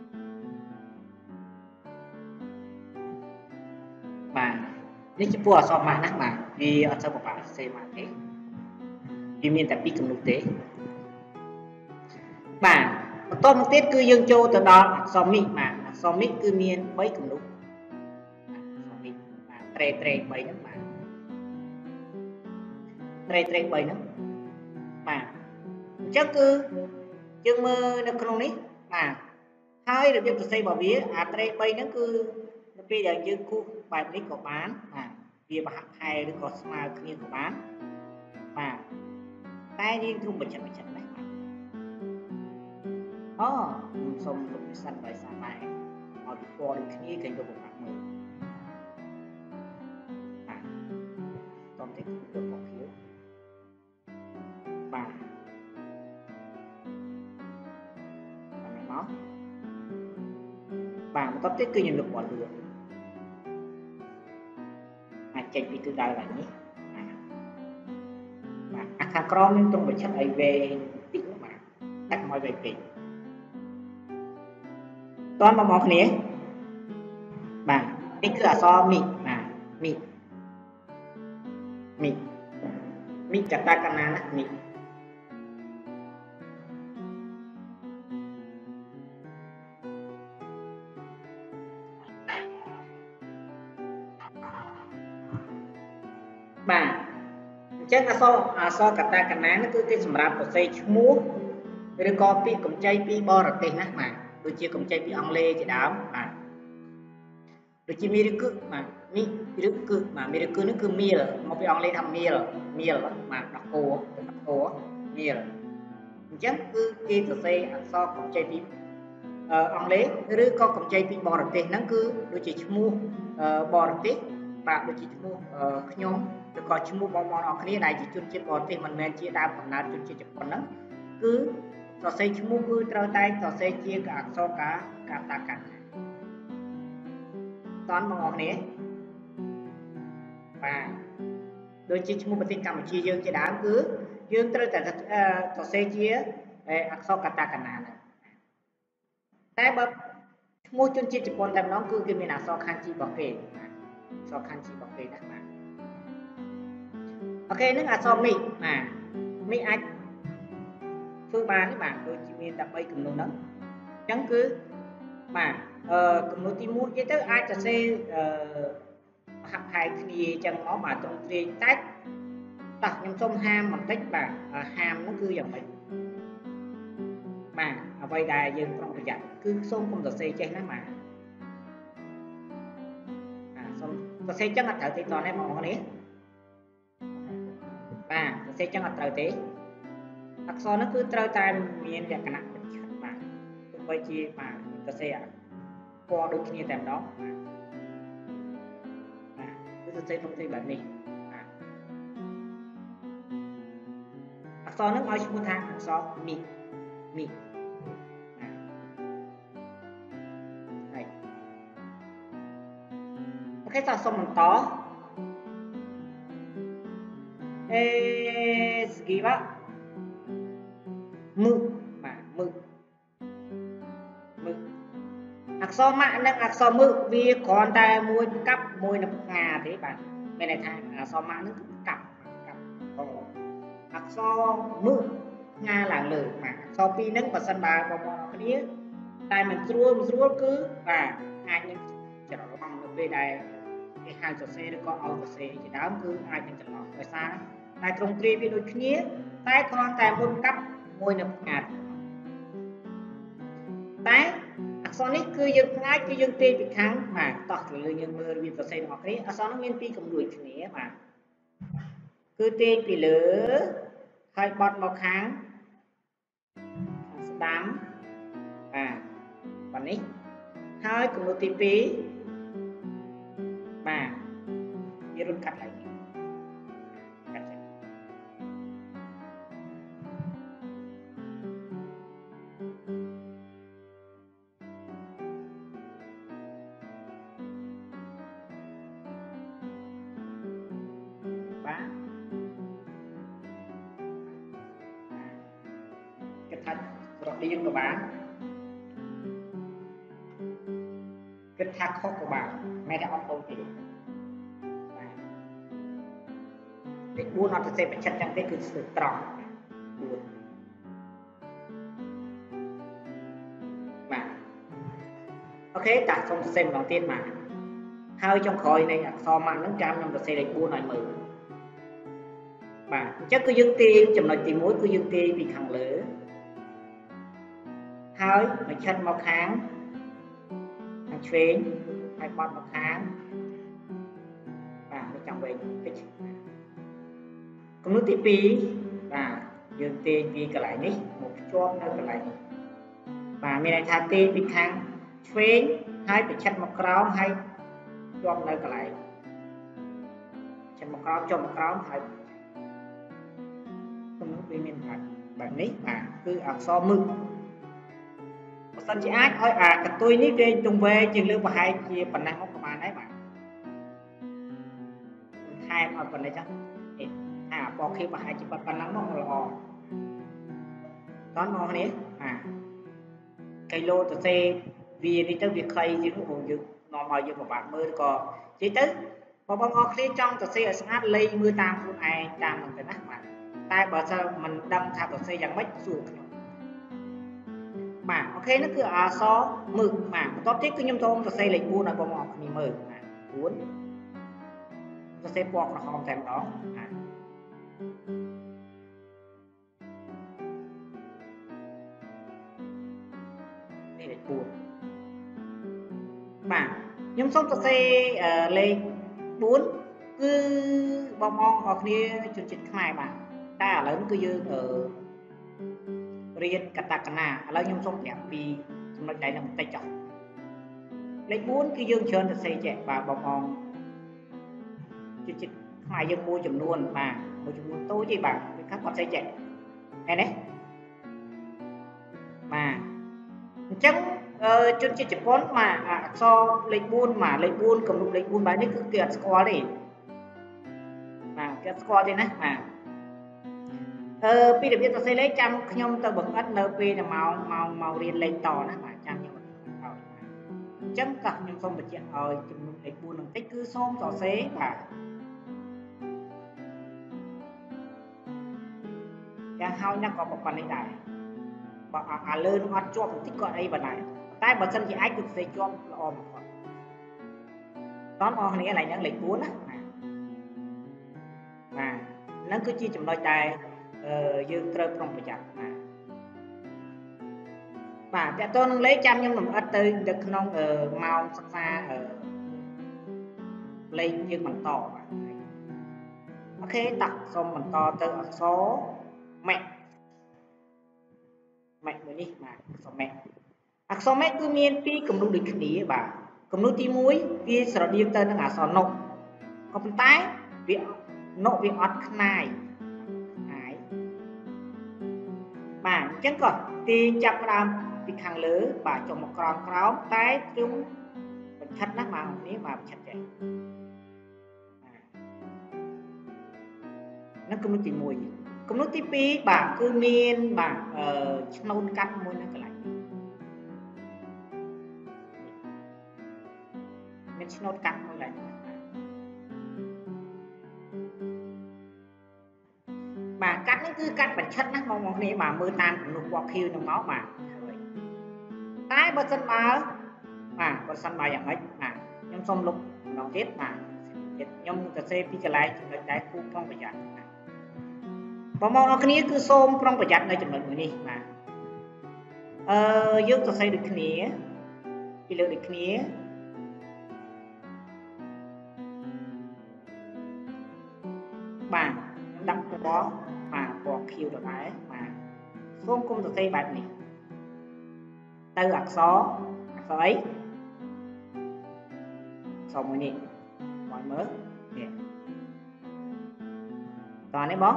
បាទនេះចំពោះអក្សរម៉ាក់ណាបាទវាអត់សូវពិបាកសរសេរម៉ាក់ទេវាមានតែពីរគំនូសទេបាទបន្តមកទៀតគឺយើងចូលទៅដល់អក្សរមីបាទអក្សរមីគឺមានបីគំនូសអក្សរមីបាទត្រេត្រេបីហ្នឹងបាទត្រេត្រេបីហ្នឹងបាទអញ្ចឹងគឺយើងមើលនៅក្នុងនេះបាទហើយរបៀបសរសេររបស់វាអាត្រេបីហ្នឹងគឺនៅពេលដែលយើងគូសបែបនេះក៏បានបាទវាប្រហាក់ផែឬក៏ស្មើគ្នាក៏បានបាទតែយើងទ្រុំបញ្ឆិតបញ្ឆិតណាបាទអូខ្ញុំសូមលុបវាសិនដោយសារតែឲ្យពណ៌ដូចគ្នាគេយកប្រមាត់មើលបាទតោះតិចយកពណ៌ខៀវបាទបានមកបាទបន្តទៀតគឺខ្ញុំយកពណ៌លឿងចេញពីទិសដៅឡើយនេះបាទអាខាងក្រោមមានទ្រង់បញ្ឆិតឲ្យវែងតិចបាទតែកុំឲ្យវែងពេកតន់បងប្អូនគ្នាបាទនេះគឺអក្សរមីបាទមីមីមីកតាកណាណាមីបាទអញ្ចឹងអក្សរអក្សរកតាកណានេះគឺគេសម្រាប់សរសេរឈ្មោះឬក៏ពាក្យកម្ចីពីបរទេសណាបាទដូចជាកម្ចីពីអង់គ្លេសជាដើមបាទដូចជាមីរគឺបាទមីរគឺបាទមីរគឺនេះគឺ meal មកពីអង់គ្លេសថា meal meal បាទដោះគោដោះគោ meal អញ្ចឹងគឺគេសរសេរអក្សរកម្ចីពីអង់គ្លេសឬក៏កម្ចីពីបរទេសហ្នឹងគឺដូចជាឈ្មោះបរទេសបាទដូចជាឈ្មោះខ្ញុំឬក៏ឈ្មោះបងប្អូនអរគ្នាដែលជាជនជាតិបរទេសមិនមែនជាដើមកំណើតជនជាតិជប៉ុនហ្នឹងគឺសរសេរឈ្មោះគឺត្រូវតែសរសេរជាអក្សរកាកាតាកាណាតន់បងប្អូនគ្នាបាទដូចជាឈ្មោះប្រទេសកម្ពុជាយើងជាដើមគឺយើងត្រូវតែសរសេរជាអក្សរកាតាកាណាហ្នឹងតែបើឈ្មោះជនជាតិជប៉ុនតែម្ដងគឺគេមានអក្សរខានជីរបស់គេអក្សរខានជីរបស់គេណាបាទអូខេនឹងអក្សរមីបាទមីអាចធ្វើបានទេបាទដូចជាមានតែបីគំនូរហ្នឹងអញ្ចឹងគឺបាទអឺគំនូរទីមួយគេទៅអាចសរសេរអឺហាក់ខែគ្នាអញ្ចឹងមកបាទត្រង់ទ្រាយតែតោះខ្ញុំសូមហាមបន្តិចបាទហាមនោះគឺយ៉ាងម៉េចបាទអ្វីដែលយើងប្រុងប្រយ័ត្នគឺសូមកុំសរសេរចេះណាបាទបាទសូមសរសេរចឹងអត់ត្រូវទេតោះនេះបងប្អូននេះបាទសរសេរចឹងអត់ត្រូវទេអក្សរនោះគឺត្រូវតែមានលក្ខណៈបញ្ឆិតបាទទោះបីជាបាទសរសេរពណ៌ដូចគ្នាតែម្ដងបាទគឺសរសេរក្នុងទីបែបនេះបាទអក្សរនោះឲ្យឈ្មោះថាអក្សរមីមីហើយអូខេតោះសូមបន្តអេស្គីវ៉ាមឹកបាទមឹកមឹកអក្សរម៉ាក់និងអក្សរមឹកវាគ្រាន់តែមួយកាប់មួយនៅផ្ងាទេបាទមានន័យថាអក្សរម៉ាក់នឹងកាប់កាប់អក្សរមឹកផ្ងាឡើងលើបាទអក្សរពីរហ្នឹងបើសិនបើបងប្អូនអរគ្នាតែមិនស្រួលមិនស្រួលគឺបាទអាចនឹងច្រឡំនៅពេលដែលគេហៅសរសេរឬក៏ឲ្យសរសេរជាដើមគឺអាចនឹងច្រឡំដោយសារតែត្រង់ទ្រាយវាដូចគ្នាតែគ្រាន់តែមួយកាប់មួយនៅផ្ងាត់តែអក្សរនេះគឺយើងផ្ងាត់គឺយើងទាញពីខាងបាទតោះលើយើងមើលរបៀបសរសេររបស់គ្នាអក្សរនោះមានពីរគំរួចគ្នាបាទគឺទាញពីលើហើយបត់មកខាងស្ដាំបាទបាទនេះហើយគំនូរទីពីរបាទវារត់កាត់ឡើងកាត់ចេញបាទគិតថារកឌីក៏បានគិតថាខុសក៏បានមិនតែអត់ដូចទេបាទលេខបួនអត់សរសេរបញ្ឆិតចឹងទេគឺស្ទើរត្រង់បួនបាទអូខេតាសូមសរសេរម្ដងទៀតបាទហើយចុងក្រោយនៃអក្សរម៉ាក់ហ្នឹងចាំខ្ញុំសរសេរលេខបួនឲ្យមើលបាទអញ្ចឹងគឺយើងទាញចំណុចទីមួយគឺយើងទាញពីខាងលើហើយបញ្ឆិតមកខាងខាងឆ្វេងហើយបត់មកខាងបាទវាចង់វែងតិចគំនូរទីពីរបាទយើងទាញពីកន្លែងនេះមកភ្ជាប់នៅកន្លែងនេះបាទមានន័យថាទាញពីខាងឆ្វេងហើយបញ្ឆិតមកក្រោមហើយជាប់នៅកន្លែងបញ្ឆិតមកក្រោមជាប់មកក្រោមហើយគំនូរវាមានបែបនេះបាទគឺអក្សរមឹកបើសិនជាអាចឲ្យអាកន្ទុយនេះវាទង្វែជាងលើប្រហែលជាប៉ុណ្ណេះមកក៏បានដែរបាទថែមឲ្យប៉ុណ្ណេះចឹងអាពណ៌ខៀវប្រហែលជាប៉ុណ្ណឹងមកល្អតោះបងប្អូននេះអាគីឡូសរសេរវានេះទៅវាខ្លីជាងព្រោះយើងនាំឲ្យយើងពិបាកមើលក៏និយាយទៅបងប្អូនគ្នាចង់សរសេរឲ្យស្អាតលេខមើលតាមខ្លួនឯងតាមហ្នឹងទៅណាបាទតែបើសិនមិនដឹងថាសរសេរយ៉ាងម៉េចសួរខ្ញុំបាទអូខេនោះគឺអក្សរមឹកបាទបន្ទាប់ទៀតគឺខ្ញុំសូមសរសេរលេខបួនឲ្យបងប្អូនគ្នាមើលបាទបួនសរសេរពណ៌ក្រហមតែម្ដងបាទនេះលេខបួនបាទខ្ញុំសូមសរសេរលេខបួនគឺបងប្អូនអរគ្នាជនជាតិខ្មែរបាទតែឥឡូវគឺយើងរៀនកតកណាឥឡូវខ្ញុំសូមប្រាប់ពីចំណុចដៃនេះបន្តិចចុះលេខបួនគឺយើងច្រើនសរសេរចេះបាទបងប្អូនជនជាតិខ្មែរយើងមួយចំនួនបាទមួយចំនួនតូចទេបាទវាខាត់គាត់សរសេរចេះឃើញទេបាទអញ្ចឹងជនជាតិជប៉ុនបាទអក្សរលេខបួនបាទលេខបួនគំនូរលេខបួនបែបនេះគឺគេអត់ស្គាល់ទេបាទគេអត់ស្គាល់ទេណាបាទអឺពីរបៀបសរសេរលេខចាំខ្ញុំទៅបង្អិតនៅពេលតែម៉ោងម៉ោងមករៀនលេខតណាបាទចាំខ្ញុំឲ្យអញ្ចឹងតោះខ្ញុំសូមបញ្ជាក់ឲ្យចំនួនលេខបួនបន្តិចគឺសូមសរសេរបាទយ៉ាងហើយណាក៏ប៉ុណ្ណេះដែរបើអាលើនឹងអត់ជាប់បន្តិចក៏អីបណ្ដែរតែបើសិនជាអាចគឺសរសេរជាប់ល្អបំផុតតោះបងប្អូនកន្លែងហ្នឹងលេខបួនណាបាទហ្នឹងគឺជាចំណុចដែលយើងត្រូវប្រុងប្រយ័ត្នបាទបាទតើតើនឹងលេខចាំខ្ញុំលម្អិតទៅនៅក្នុងម៉ោងសិក្សាលេខយើងបន្តបាទអូខេតោះសូមបន្តទៅអក្សរម៉ែម៉ែមួយនេះបាទអក្សរម៉ែអក្សរម៉ែគឺមានពីរគំនូរដូចគ្នាបាទគំនូរទីមួយវាស្រដៀងទៅនឹងអក្សរណុកក៏ប៉ុន្តែវាណុកវាអត់ខ្នាយបាទអញ្ចឹងក៏ទីចាប់ផ្ដើមពីខាងលើបាទចុះមកក្រោមក្រោមតែជុំបញ្ឆិតណាមកនេះបាទបញ្ឆិតចេះហ្នឹងគំនូរទីមួយគំនូរទីពីរបាទគឺមានបាទអឺឆ្នូនកាត់មួយនៅកន្លែងនេះមានឆ្នូតកាត់មួយកន្លែងនេះបាទកាត់ហ្នឹងគឺកាត់បញ្ឆិតណាបងប្អូនគ្នាបាទមើលតាមគំនូរពណ៌ខៀវនឹងមកបាទតែបើសិនបើបាទបើសិនបើយ៉ាងម៉េចបាទខ្ញុំសូមលុបម្ដងទៀតបាទទៀតខ្ញុំសរសេរពីកន្លែងចំណុចដែលគូប្រុងប្រយ័ត្នបងប្អូនអរគ្នាគឺសូមប្រុងប្រយ័ត្ននៅចំណុចមួយនេះបាទអឺយើងសរសេរដូចគ្នាពីលើដូចគ្នាបាទដាក់ពណ៌បាទពណ៌ខៀវដដែលបាទសូមគុំសរសេរបែបនេះទៅអក្សរអក្សរអីអក្សរមួយនេះបងមើលនេះតោះនេះបង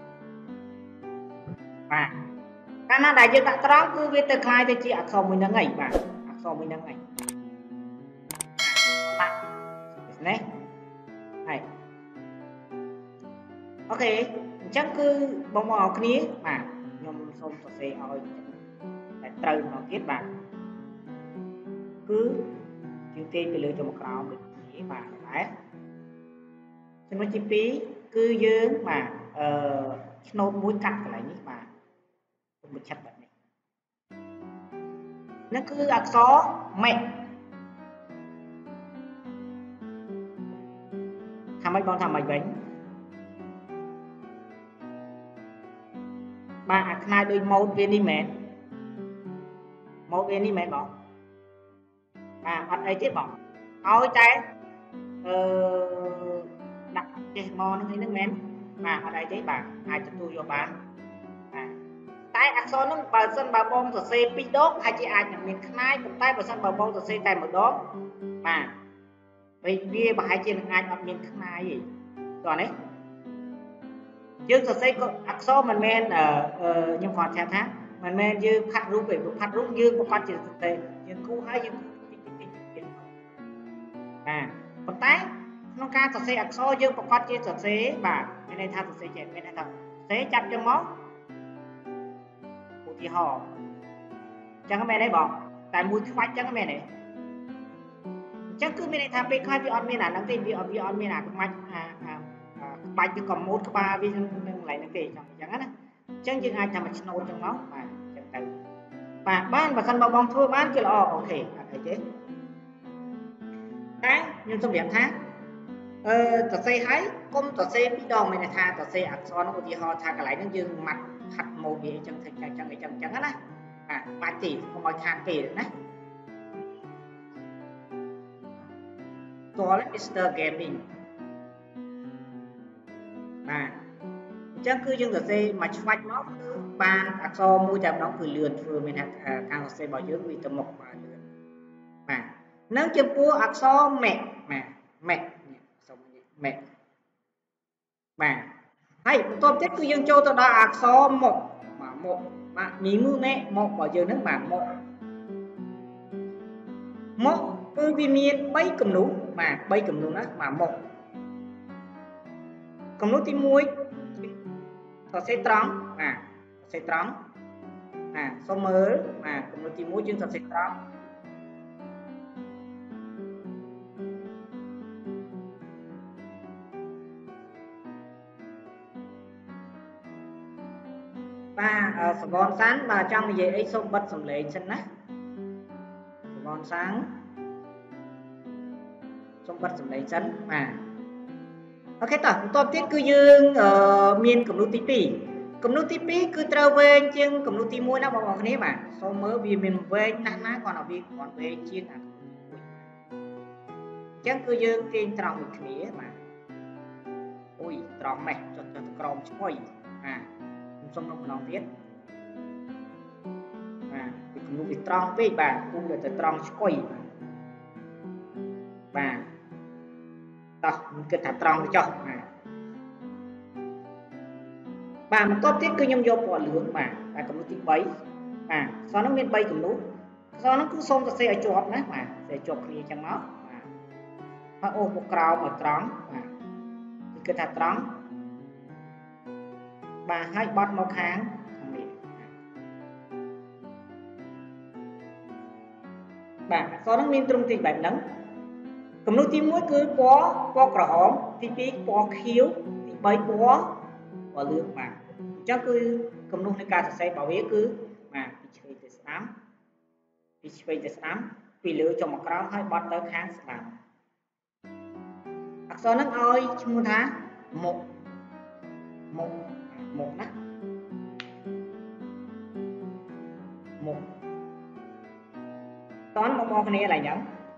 បាទកាលណាដែលយើងដាក់ត្រង់គឺវាទៅคล้ายទៅជាអក្សរមួយហ្នឹងឯងបាទអក្សរមួយហ្នឹងឯងបាទនេះហើយអូខេអញ្ចឹងគឺបងប្អូនអរគ្នាបាទខ្ញុំសូមសរសេរឲ្យតែត្រូវម្ដងទៀតបាទគឺយើងទាញពីលើចុះមកក្រោមដូចនេះបាទដែរចំណុចទីពីរគឺយើងបាទអឺឆ្នូតមួយកាត់កន្លែងនេះបាទបញ្ឆិតបែបនេះនោះគឺអក្សរម៉េថាម៉េចបងថាម៉េចវិញបាទអាខ្នាយដូចម៉ូតវានេះមែនម៉ូតវានេះមែនបងបាទអត់អីទេបងឲ្យតែអឺដាក់ចេះមកនឹងនេះមែនបាទអត់អីទេបាទអាចទទួលយកបានបាទតែអក្សរនឹងបើសិនបើបងសរសេរពីរដងអាចជាអាចនឹងមានខ្នាយប៉ុន្តែបើសិនបើបងសរសេរតែម្ដងបាទវាវាប្រហែលជានឹងអាចអត់មានខ្នាយទេតោះនេះយើងសរសេរអក្សរមិនមែនខ្ញុំគាត់ថាថាមិនមែនយើងផាត់រូបទេផាត់រូបយើងប្រកាសជាសរសេរយើងគូហើយយើងតិចតិចតិចតិចបាទប៉ុន្តែក្នុងការសរសេរអក្សរយើងប្រកាសជាសរសេរបាទមានន័យថាសរសេរចេះមានន័យថាសរសេរចាប់ចឹងមកឧទាហរណ៍ចឹងមែនទេបងតែមួយខ្វាច់ចឹងមែនទេអញ្ចឹងគឺមានន័យថាពេលខ្លះវាអត់មានអាហ្នឹងទេវាអត់វាអត់មានអាខ្មាច់អាក្បាច់ឬក៏ម៉ូតក្បាលវានឹងកន្លែងហ្នឹងទេចឹងអញ្ចឹងណាអញ្ចឹងយើងអាចថាមួយឆ្នោតចឹងមកបាទអញ្ចឹងទៅបាទបានបើសិនបើបងធ្វើបានគឺល្អអូខេអត់អីទេតែខ្ញុំសូមប្រាប់ថាអឺសរសេរហើយកុំសរសេរពីរដងមានន័យថាសរសេរអក្សរនោះឧទាហរណ៍ថាកន្លែងហ្នឹងយើងម៉ាត់ខាត់ម៉ូតវាអញ្ចឹងចឹងចឹងអញ្ចឹងអញ្ចឹងណាបាទបាច់ទេកុំឲ្យខាតគេណាតល Mister Gaming បាទអញ្ចឹងគឺយើងសរសេរមួយឆ្វាច់មកគឺបានអក្សរមួយតែម្ដងគឺលឿនធ្វើមានថាការសរសេររបស់យើងវាទៅមុខបាទលឿនបាទនឹងចំពោះអក្សរ Mac បាទ Mac នេះសុំនេះ Mac បាទហើយបន្ទាប់ទៀតគឺយើងចូលទៅដល់អក្សរមុខបាទមុខបាទមីមូណែមុខរបស់យើងហ្នឹងបាទមុខមុខគឺវាមានបីគំនូសបាទបីគំនូសណាបាទមុខគំនូសទីមួយសរសេរត្រង់បាទសរសេរត្រង់បាទសូមមើលបាទគំនូសទីមួយយើងសរសេរត្រង់បាទសវនសានបាទចង់និយាយអីសូមបិទសំឡេងសិនណាសវនសានសូមបិទសំឡេងសិនបាទអូខេតោះបន្ទាប់ទៀតគឺយើងមានគំនូសទីពីរគំនូសទីពីរគឺត្រូវវែងជាងគំនូសទីមួយណាបងប្អូនគ្នាបាទសូមមើលវាមានវែងណាស់ណាគាត់ឲ្យវាគាត់វែងជាងអាគំនូសទីមួយអញ្ចឹងគឺយើងទាញត្រង់មួយគ្នាបាទអូយត្រង់នេះចុះចុះក្រោមឆ្កុយបាទខ្ញុំសុំរកម្ដងទៀតបាទពីគំនូសវាត្រង់ពេកបាទគូទៅត្រង់ឆ្កុយបាទតោះខ្ញុំគិតថាត្រង់ទៅចុះបាទបាទបន្ទាប់ទៀតគឺខ្ញុំយកពណ៌លឿងបាទតែគំនូសទីបីបាទអក្សរនោះមានបីគំនូសអក្សរនោះគឺសូមសរសេរឲ្យជាប់ណាបាទសរសេរជាប់គ្នាអញ្ចឹងមកបាទហើយអូសមកក្រោមឲ្យត្រង់បាទគឺគិតថាត្រង់បាទហើយបត់មកខាងខាងនេះបាទអក្សរនោះមានទ្រង់ទ្រាយបែបហ្នឹងគំនូសទីមួយគឺពណ៌ពណ៌ក្រហមទីពីរពណ៌ខៀវទីបីពណ៌ពណ៌លឿងបាទអញ្ចឹងគឺគំនូសនៃការសរសេររបស់វាគឺបាទពីឆ្វេងទៅស្ដាំពីឆ្វេងទៅស្ដាំពីលើចុះមកក្រោមហើយបត់ទៅខាងស្ដាំអក្សរហ្នឹងឲ្យឈ្មោះថាមុខមុខមុខណាមុខតោះមកមកគ្នាឡើយអញ្ចឹង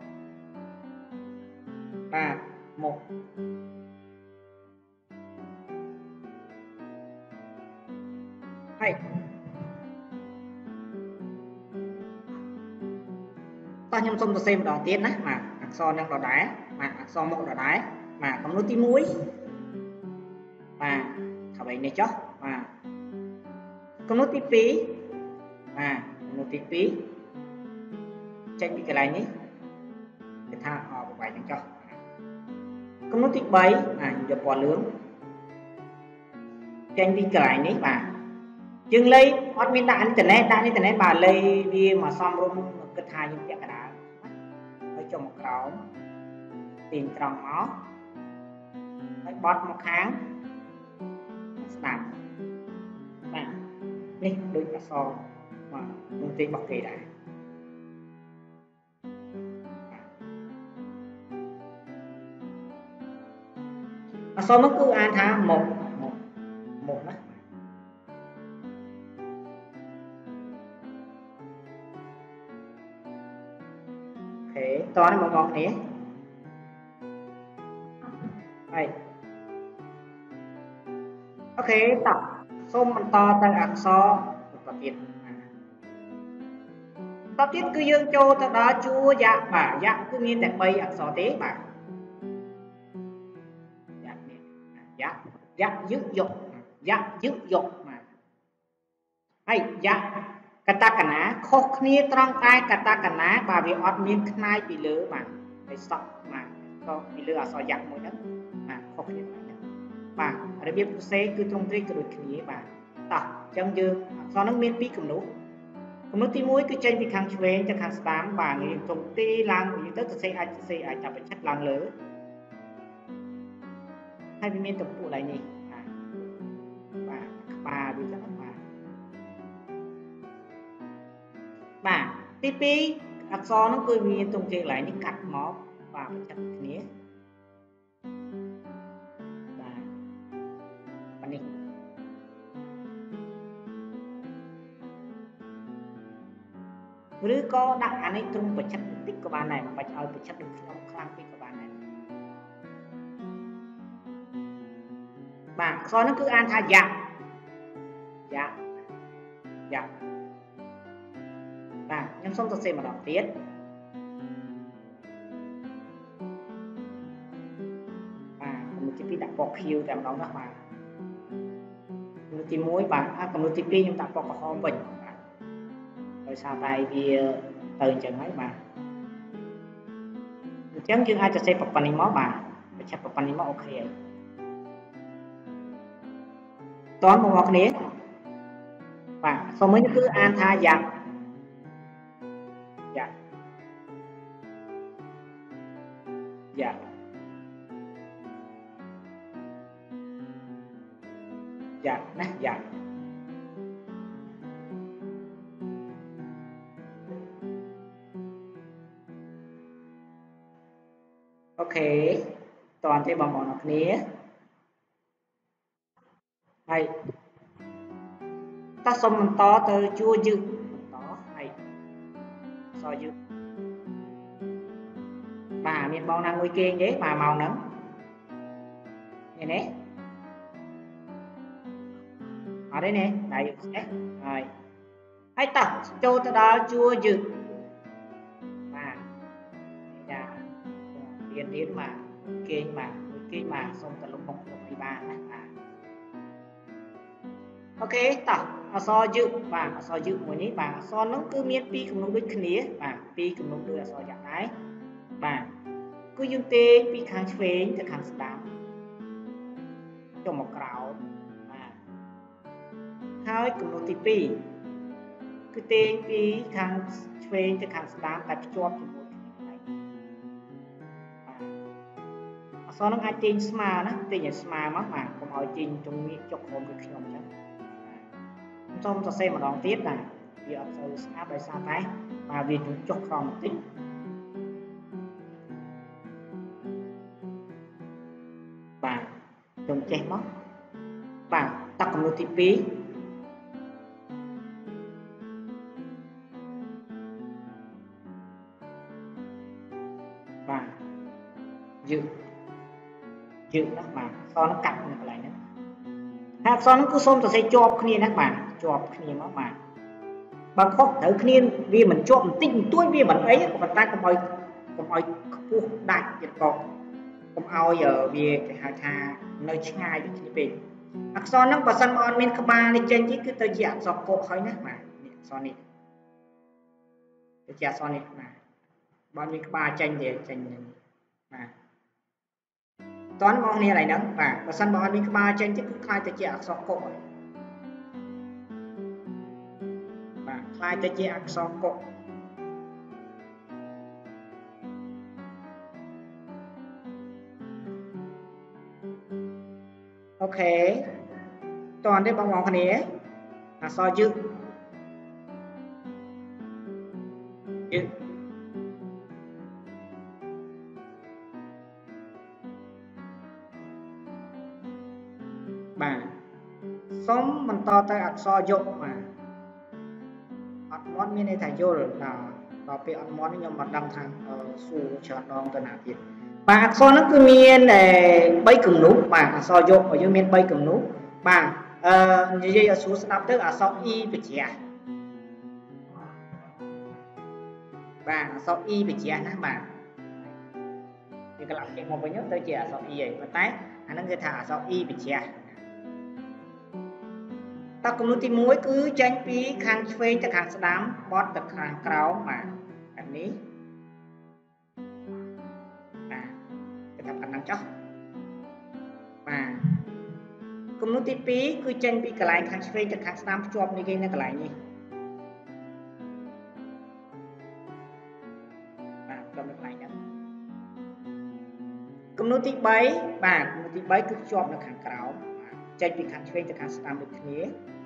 បាទមុខហើយតោះខ្ញុំសូមសរសេរម្ដងទៀតណាបាទអក្សរនឹងដដែលបាទអក្សរមុខដដែលបាទគំនូសទីមួយបាទថាវិញនេះចុះបាទគំនូសទីពីរបាទគំនូសទីពីរចេញពីកន្លែងនេះគេថាអបបាយនឹងចុះគំនូសទីបីបាទយកពណ៌លឿងចេញពីកន្លែងនេះបាទយើងលេខអត់មានដាក់អ៊ីនធឺណិតដាក់អ៊ីនធឺណិតបាទលេខវាមកសំរុំគិតថាយើងពាក់កណ្ដាលហើយចុះមកក្រោមទាញត្រង់មកហើយបត់មកខាងស្ដាំបាទនេះដូចអក្សរបាទនឹងទេរបស់គេដែរអក្សរនោះគឺអានថាមុខមុខមុខណាអូខេតោះមកបងប្អូនហើយអូខេតោះសូមបន្តទៅអក្សរបន្តទៀតបន្តទៀតគឺយើងចូលទៅដល់ជួរយៈបាទយៈគឺមានតែបីអក្សរទេបាទយៈនេះយៈយៈយឹកយកយៈយឹកយកបាទហើយៈកតកណាខុសគ្នាត្រង់តែកតកណាបាទវាអត់មានខ្នាយពីលើបាទហើយសក់បាទก็มีเรืออักษรยักษ์មួយហ្នឹងបាទខុសគ្នាហ្នឹងបាទរបៀបសរសេរគឺទ្រង់ទ្រាយក៏ដូចគ្នាបាទតោះអញ្ចឹងយើងអក្សរហ្នឹងមានពីរគំនូសគំនូសទីមួយគឺចេញពីខាងឆ្វេងទៅខាងស្ដាំបាទយើងទុំទីឡើងយើងទៅសរសេរអាចសរសេរអាចចាប់បញ្ឆិតឡើងលើហើយវាមានទំពុកឡើងនេះបាទបាទក្បាលវាចឹងបាទបាទទីពីរអក្សរហ្នឹងគឺមានទ្រង់ទ្រាយកន្លែងនេះកាត់មកបាទបញ្ឆិតគ្នាបាទនេះឬក៏ដាក់អានេះទ្រង់បញ្ឆិតបន្តិចក៏បានដែរមិនបាច់ឲ្យបញ្ឆិតដូចខ្ញុំខ្លាំងពេកក៏បានដែរបាទអក្សរហ្នឹងគឺអានថាយ៉ាយ៉ាយ៉ាបាទខ្ញុំសូមសរសេរម្ដងទៀតបាទគំនូសទីពីរដាក់ពណ៌ខៀវតែម្ដងណាបាទគំនូសទីមួយបាទអាគំនូសទីពីរខ្ញុំដាក់ពណ៌ក្រហមវិញបាទដោយសារតែវាទៅអញ្ចឹងហើយបាទអញ្ចឹងយើងអាចសរសេរប៉ុណ្ណេះមកបាទបញ្ឆិតប៉ុណ្ណេះមកអូខេហើយតោះបងប្អូនគ្នាបាទសូមមិញគឺអានថាយ៉ាយ៉ាយ៉ាយ៉ាណាយ៉ាអូខេតោះទេបងប្អូនគ្នាហើយតោះសូមបន្តទៅជួរយឺបន្តហើយអក្សរយឺបាទមានបងណាមួយគេងទេបាទម៉ោងហ្នឹងនេះនេះអត់ទេនេះដៃស្អេះហើយហើយតោះចូលទៅដល់ជួរយឺបាទចារៀនរៀនបាទគេងបាទមួយគេងបាទសូមទៅលំមុខលំអីបានណាបាទអូខេតោះអក្សរយឺបាទអក្សរយឺមួយនេះបាទអក្សរហ្នឹងគឺមានពីរគំនូសដូចគ្នាបាទពីរគំនូសដូចអក្សរយ៉ាងដែរបាទគឺយើងទេងពីខាងឆ្វេងទៅខាងស្ដាំចុះមកក្រោមបាទហើយគំនូសទីពីរគឺទេងពីខាងឆ្វេងទៅខាងស្ដាំតែភ្ជាប់ជាមួយគ្នាបាទអក្សរហ្នឹងអាចទេងស្មើណាទេងឲ្យស្មើមកបាទកុំឲ្យចេញចង្អៀតចុះក្រោមដូចខ្ញុំអញ្ចឹងសូមសរសេរម្ដងទៀតណាវាអត់សូវស្អាតដោយសារតែបាទវាចុះក្រោមបន្តិចបាទខ្ញុំចេះមកបាទតគំនូសទីពីរបាទយឺយឺណាបាទអក្សរហ្នឹងកាត់នៅកន្លែងហ្នឹងហើយអក្សរហ្នឹងគឺសូមសរសេរជាប់គ្នាណាបាទជាប់គ្នាមកបាទបើខុសត្រូវគ្នាវាមិនជាប់បន្តិចបន្តួចវាមិនអីក៏ប៉ុន្តែកុំឲ្យកុំឲ្យខ្ពស់ដាច់ទៀតក៏កុំឲ្យវាគេហៅថានៅឆ្ងាយពីគ្នាពេកអក្សរហ្នឹងបើសិនបើអត់មានក្បាលនេះចេញទៀតគឺទៅជាអក្សរកកហើយណាបាទនេះអក្សរនេះទៅជាអក្សរនេះបាទបើមានក្បាលចេញទេចេញបាទតន់បងនេះឡើយហ្នឹងបាទបើសិនបើអត់មានក្បាលចេញទៀតគឺខ្លាយទៅជាអក្សរកកហើយបាទខ្លាយទៅជាអក្សរកកអូខេតន់ទេបងប្អូនគ្នាអក្សរយឺយឺបាទសូមបន្តទៅអក្សរយុគបាទអត់មាត់មានន័យថាយល់ដល់ដល់ពេលអត់មាត់ខ្ញុំមិនដឹងថាសួរច្រើនដងទៅណាទៀតបាទអក្សរហ្នឹងគឺមានបីគំនូសបាទអក្សរយុគរបស់យើងមានបីគំនូសបាទអឺនិយាយឲ្យស្រួលស្ដាប់ទៅអក្សរអ៊ីបជ្រះបាទអក្សរអ៊ីបជ្រះណាបាទវាកន្លងចេញមកវិញទៅជាអក្សរអ៊ីហើយប៉ុន្តែអាហ្នឹងគេថាអក្សរអ៊ីបជ្រះតគំនូសទីមួយគឺចេញពីខាងឆ្វេងទៅខាងស្ដាំបត់ទៅខាងក្រោមបាទបែបនេះបាទ cái thập năng chó mà công nút tí pí cứ chân bị cái lại kháng phê từ kháng stam chọp như cái này cái lại nhỉ và chọp được lại nhá công nút tí bấy và công nút tí bấy cứ chọp được kháng cáo chân bị kháng phê từ kháng stam được thế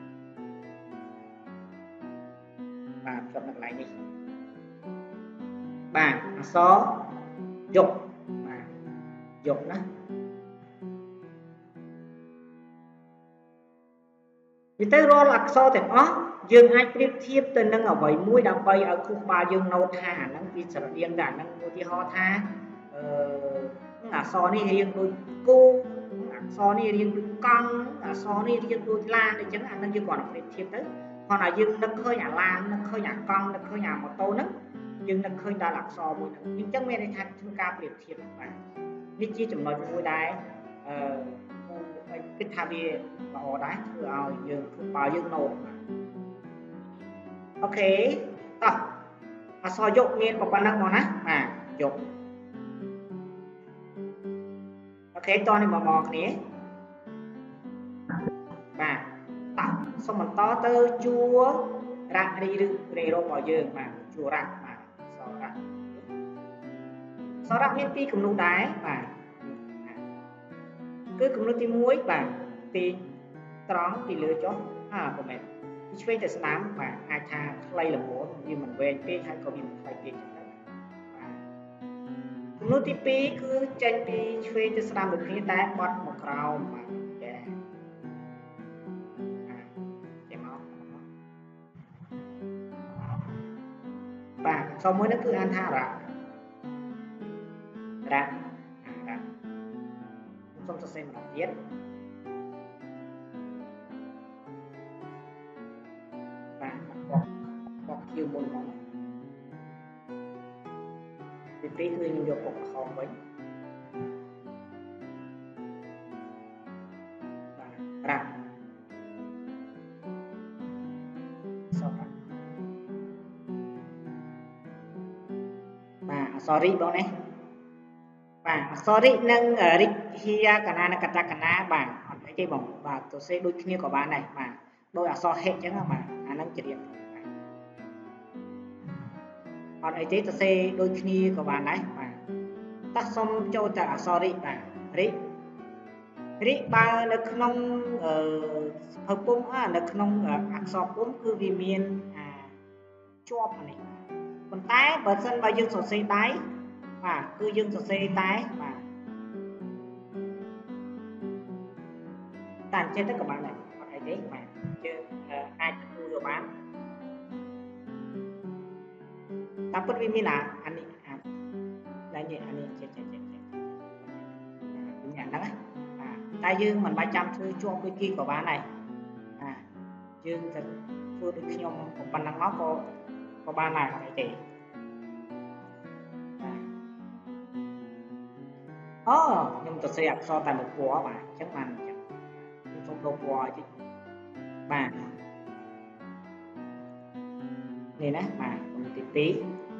và chọp được lại nhỉ bà xó dục mà dục đó vì thế rồi là so thì ó dương ai tiếp tiếp từ nâng ở bảy mũi đằng bay ở khu ba dương nâu thả nâng vì sợ điên đàn nâng mua đi ho tha ngả so này riêng đôi cô ngả so này riêng đôi cong ngả so này riêng đôi la để chẳng hạn nâng dương còn tiếp tiếp tới còn là dương nâng khơi nhà lan nâng khơi nhà cong nâng khơi nhà một tô nâng dương nâng khơi đa lạc so mùi nâng nhưng chắc mẹ này thay chúng ta tiếp tiếp mà ní chi chùm nói mùi đáy cái tham đi vào đáy thưa ao dương bao dương nổ ok tập à so dục miên một con năng món á mà dục ok to này mà mò này và tập xong mình to tơ chua rạc đi được để đâu bỏ dương mà chua rạc mà so rạc so rạc miên pi cùng nụ đáy mà cứ cùng nụ tí muối và tí tróng tí lửa chó à của mẹ chơi từ sớm mà ai tha play là bố như mình về pê hay có mình play pê nút tí pí cứ tranh pí chơi từ sớm được khi ta bắt một rau mà để để máu và sau mới nó cứ ăn tha ra ra ra không cho xem là biết chưa môn món thì tí người nhìn được một khó mấy và rạc sau đó và sorry bọn này và sorry nâng ở rích hia cả na là kata kana và họ thấy chơi bóng và tôi sẽ đôi khi của bạn này mà đôi à so hết chứ mà anh nâng chỉ điểm còn ấy thế ta sẽ đôi khi của bạn đấy mà ta xong cho ta sorry và rí rí ba nó không ở hợp bông à nó không ở ạc sọp bông cứ vì miền à chọp này còn tái bởi sân bao dương sổ xây tái và cứ dương sổ xây tái mà tàn trên tất cả bạn này còn ấy thế mà chứ ai cũng đưa bán tapi vì là anh à là gì anh chết chết chết chết nhận đó à ta dương mình ba trăm thư cho cái kia của bạn này à dương thật thư được khi nhom một phần năng nó có có ba này phải chị ồ nhưng tôi sẽ so tại một quả mà chắc ăn không đâu quả chứ bà này nè mà một tí tí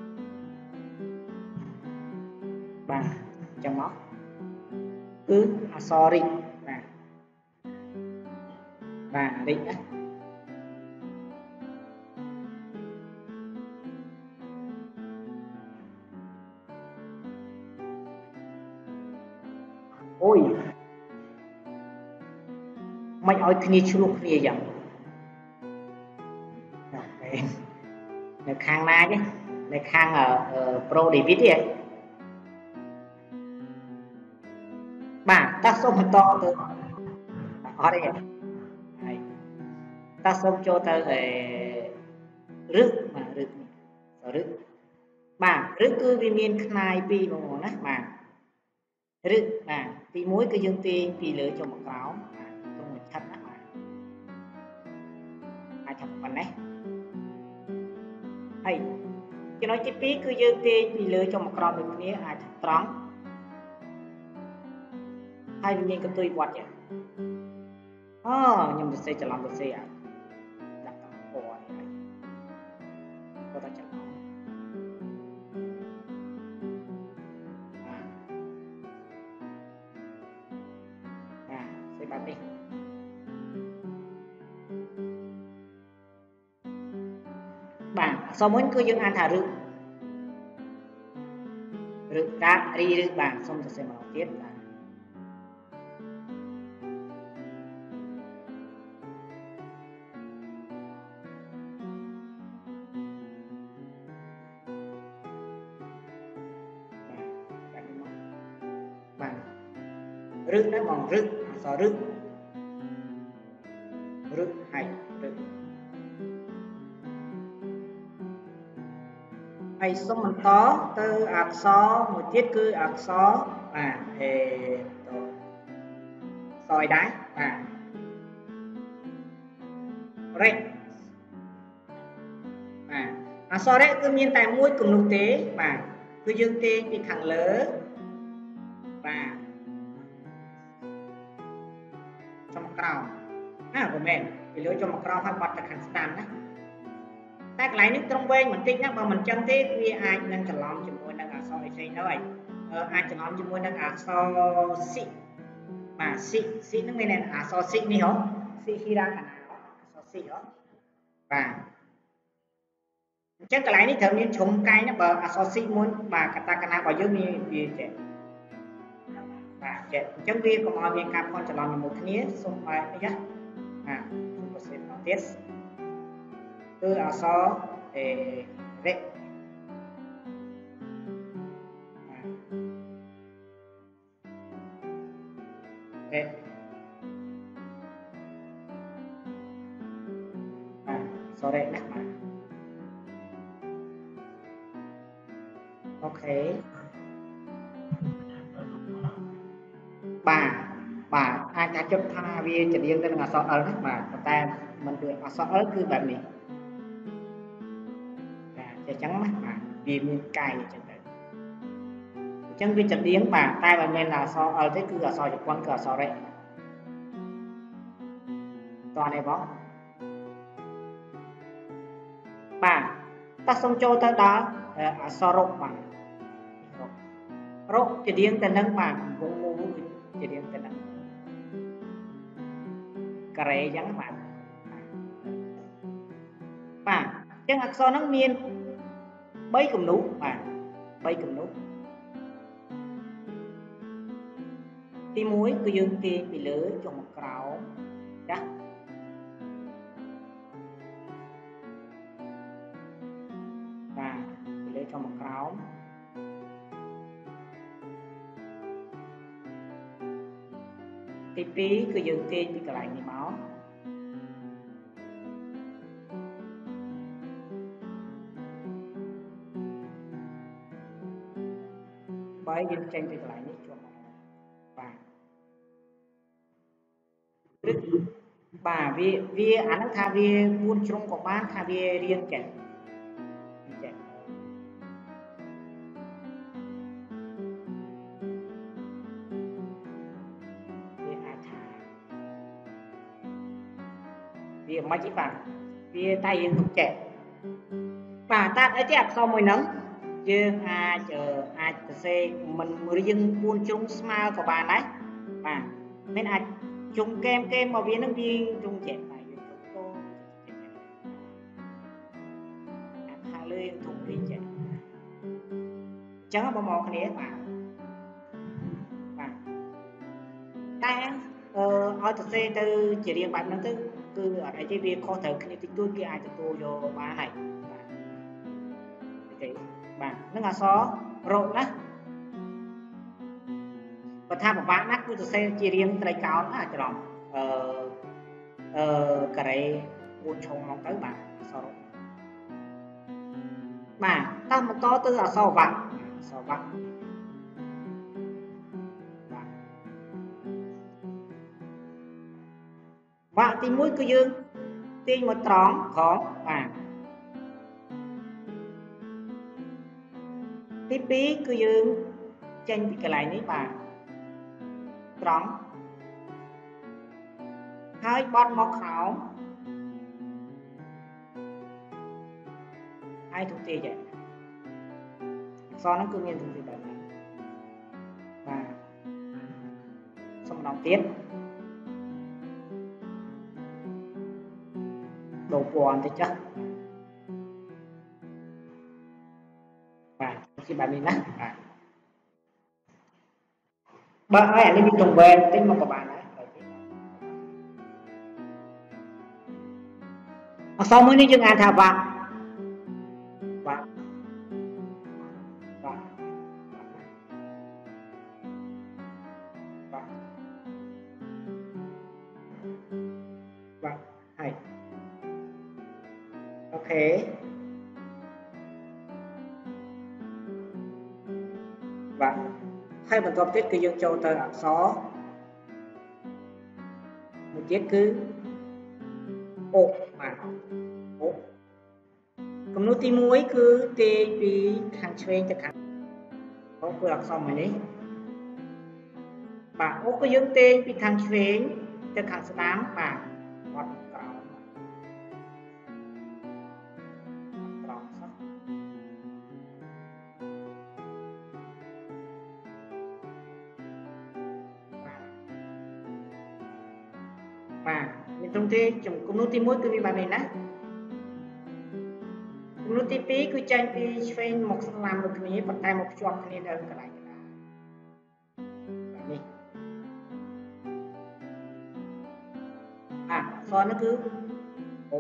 bà trong móc cứ à, sorry bà bà định á ôi mày ơi kia chua kia chẳng này khang na chứ này khang ở, ở pro David đi bà ta xong một to từ ở đây ta xong cho ta rước mà rước rước bà rước cứ vì miền khai pi mà nó mà rước mà tí muối cứ dương ti pi lửa cho một áo mà không một chân đó mà ai chọc phần đấy hay cho nói chi phí cứ dương ti pi lửa cho một áo được nghĩa ai chọc trắng hai nhìn cái tôi quạt vậy à nhưng mà sẽ cho làm được xe à đặt tầm cổ này có ta chẳng nói. อแบบนี้បាទអក្សរមួយគឺយើងអានថារឹរឹរ៉ារីរឹបាទសូមសរសេរម្ដងទៀតបាទរឹណាបងរឹអក្សររឹរឹហើយរឹហើយសូមបន្តទៅអក្សរមួយទៀតគឺអក្សរបាទអេតសយដែរបាទរេបាទអក្សររេគឺមានតែមួយគំនូសទេបាទគឺយើងទេពីខាងលើបាទចុងក្រោមណាមិនមែនពីលើចុងក្រោមហើយបាត់ទៅខាងស្ដាំណាតែកន្លែងនេះត្រង់វែងបន្តិចណាបើមិនចឹងទេវាអាចនឹងច្រឡំជាមួយនឹងអក្សរផ្សេងទៅហើយអាចច្រឡំជាមួយនឹងអក្សរស៊ីបាទស៊ីស៊ីនឹងមានអក្សរស៊ីនេះហ៎ស៊ីហ៊ីរ៉ាកាណាអក្សរស៊ីហ៎បាទអញ្ចឹងកន្លែងនេះត្រូវមានជ្រុងកែងណាបើអក្សរស៊ីមួយបាទកតាកណារបស់យើងមានវាចេះបាទចេះអញ្ចឹងវាកុំឲ្យមានការខុសច្រឡំជាមួយគ្នាសូមបែបអីណាបាទសូមប្រសិទ្ធទៀតគឺអក្សរអេរេរេបាទអក្សររេណាបាទអូខេបាទបាទអាចថាជិតថាវាច្រៀងទៅនឹងអក្សរ L ណាបាទប៉ុន្តែមិនគឺអក្សរ L គឺបែបនេះបាទអញ្ចឹងណាបាទវាមានកាយអញ្ចឹងទៅអញ្ចឹងវាច្រៀងបាទតែមិនមែនអក្សរ L ទេគឺអក្សរជប៉ុនគឺអក្សររេតោះនេះបងបាទតោះសូមចូលទៅដល់អក្សររុកបាទរុកច្រៀងទៅនឹងបាទវងមូច្រៀងទៅនឹងការ៉េអញ្ចឹងបាទបាទអញ្ចឹងអក្សរហ្នឹងមានបីគំនូសបាទបីគំនូសទីមួយគឺយើងទាញពីលើចុះមកក្រោមចាបាទពីលើចុះមកក្រោមទីពីរគឺយើងទាញពីកន្លែងនេះមកបីយើងចេញពីកន្លែងនេះជាប់មកបាទបាទវាវាអាហ្នឹងថាវាពួនជ្រុងក៏បានថាវារៀងចេះចេះវាអាចថាវាមិនទេបាទវាតែយើងទុកចេះបាទតែអីទេអក្សរមួយហ្នឹងយើងអាចអាចសរសេរមិនរៀងពួនជ្រុងស្មើក៏បានដែរបាទមិនអាចជុំកែមកែមមកវានឹងវាជុំចេះបាទយើងជុំតូអាខាងលើយើងជុំវិញចេះអញ្ចឹងបងមកគ្នាបាទបាទតែអឺឲ្យសរសេរទៅជារៀងបែបហ្នឹងទៅគឺអត់អីទេវាខុសត្រូវគ្នាតិចតួចគេអាចទទួលយកបានហើយបាទអូខេបាទនឹងអក្សររោគណាបើថាពិបាកណាស់គឺសរសេរជារៀងត្រីកោណណាច្រឡំអឺអឺការ៉េពួនឈងមកទៅបាទអក្សររោគបាទតោះបន្តទៅអក្សរវ៉ាក់អក្សរវ៉ាក់បាទវ៉ាក់ទីមួយគឺយើងទាញមកត្រង់ក្រោមបាទទីពីរគឺយើងចេញពីកន្លែងនេះបាទត្រង់ហើយបត់មកក្រោមហើយទុទាចេះអក្សរហ្នឹងគឺមានទុទាបែបហ្នឹងបាទសុំម្ដងទៀត tổ buồn thì chắc và khi bạn đi nè bạn ơi anh đi tùng về tính một của bạn đấy sau mới đi chừng ăn thà bạn bạn bạn bạn bạn hay ok bạn hay mình tập tiết cứ dương châu tờ ạc xó một tiết cứ ộ mà ộ cầm nút tí muối cứ tê bí hàng chuyên cho khẳng có cứ ạc xó mà ní bạn ố có dương tê bí hàng chuyên cho khẳng sơ tám mà hoạt cỏ cỏ sắc mà mình thông thế chúng cũng nút tí muối cứ bị bà mình á cũng nút tí phí cứ chanh phí chuyên một làm được này bắt tay một chọc này đơn cái này này à so nó cứ ồ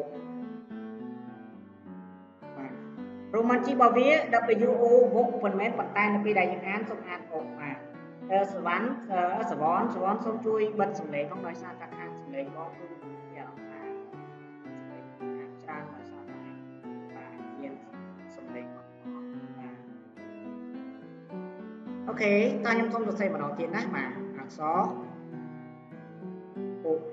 Roman chi bảo vía W O hộp phần mét bắt tay nó bị đại diện án xong án ồ mà sở bán sở bón sở bón xong chui bật sầm lệ không nói sao các hàng sầm lệ có cứ kiểu là hàng trang và sao này và nhiên sầm lệ ok ta nhâm không được xây vào đầu tiên đấy mà hàng xó ồ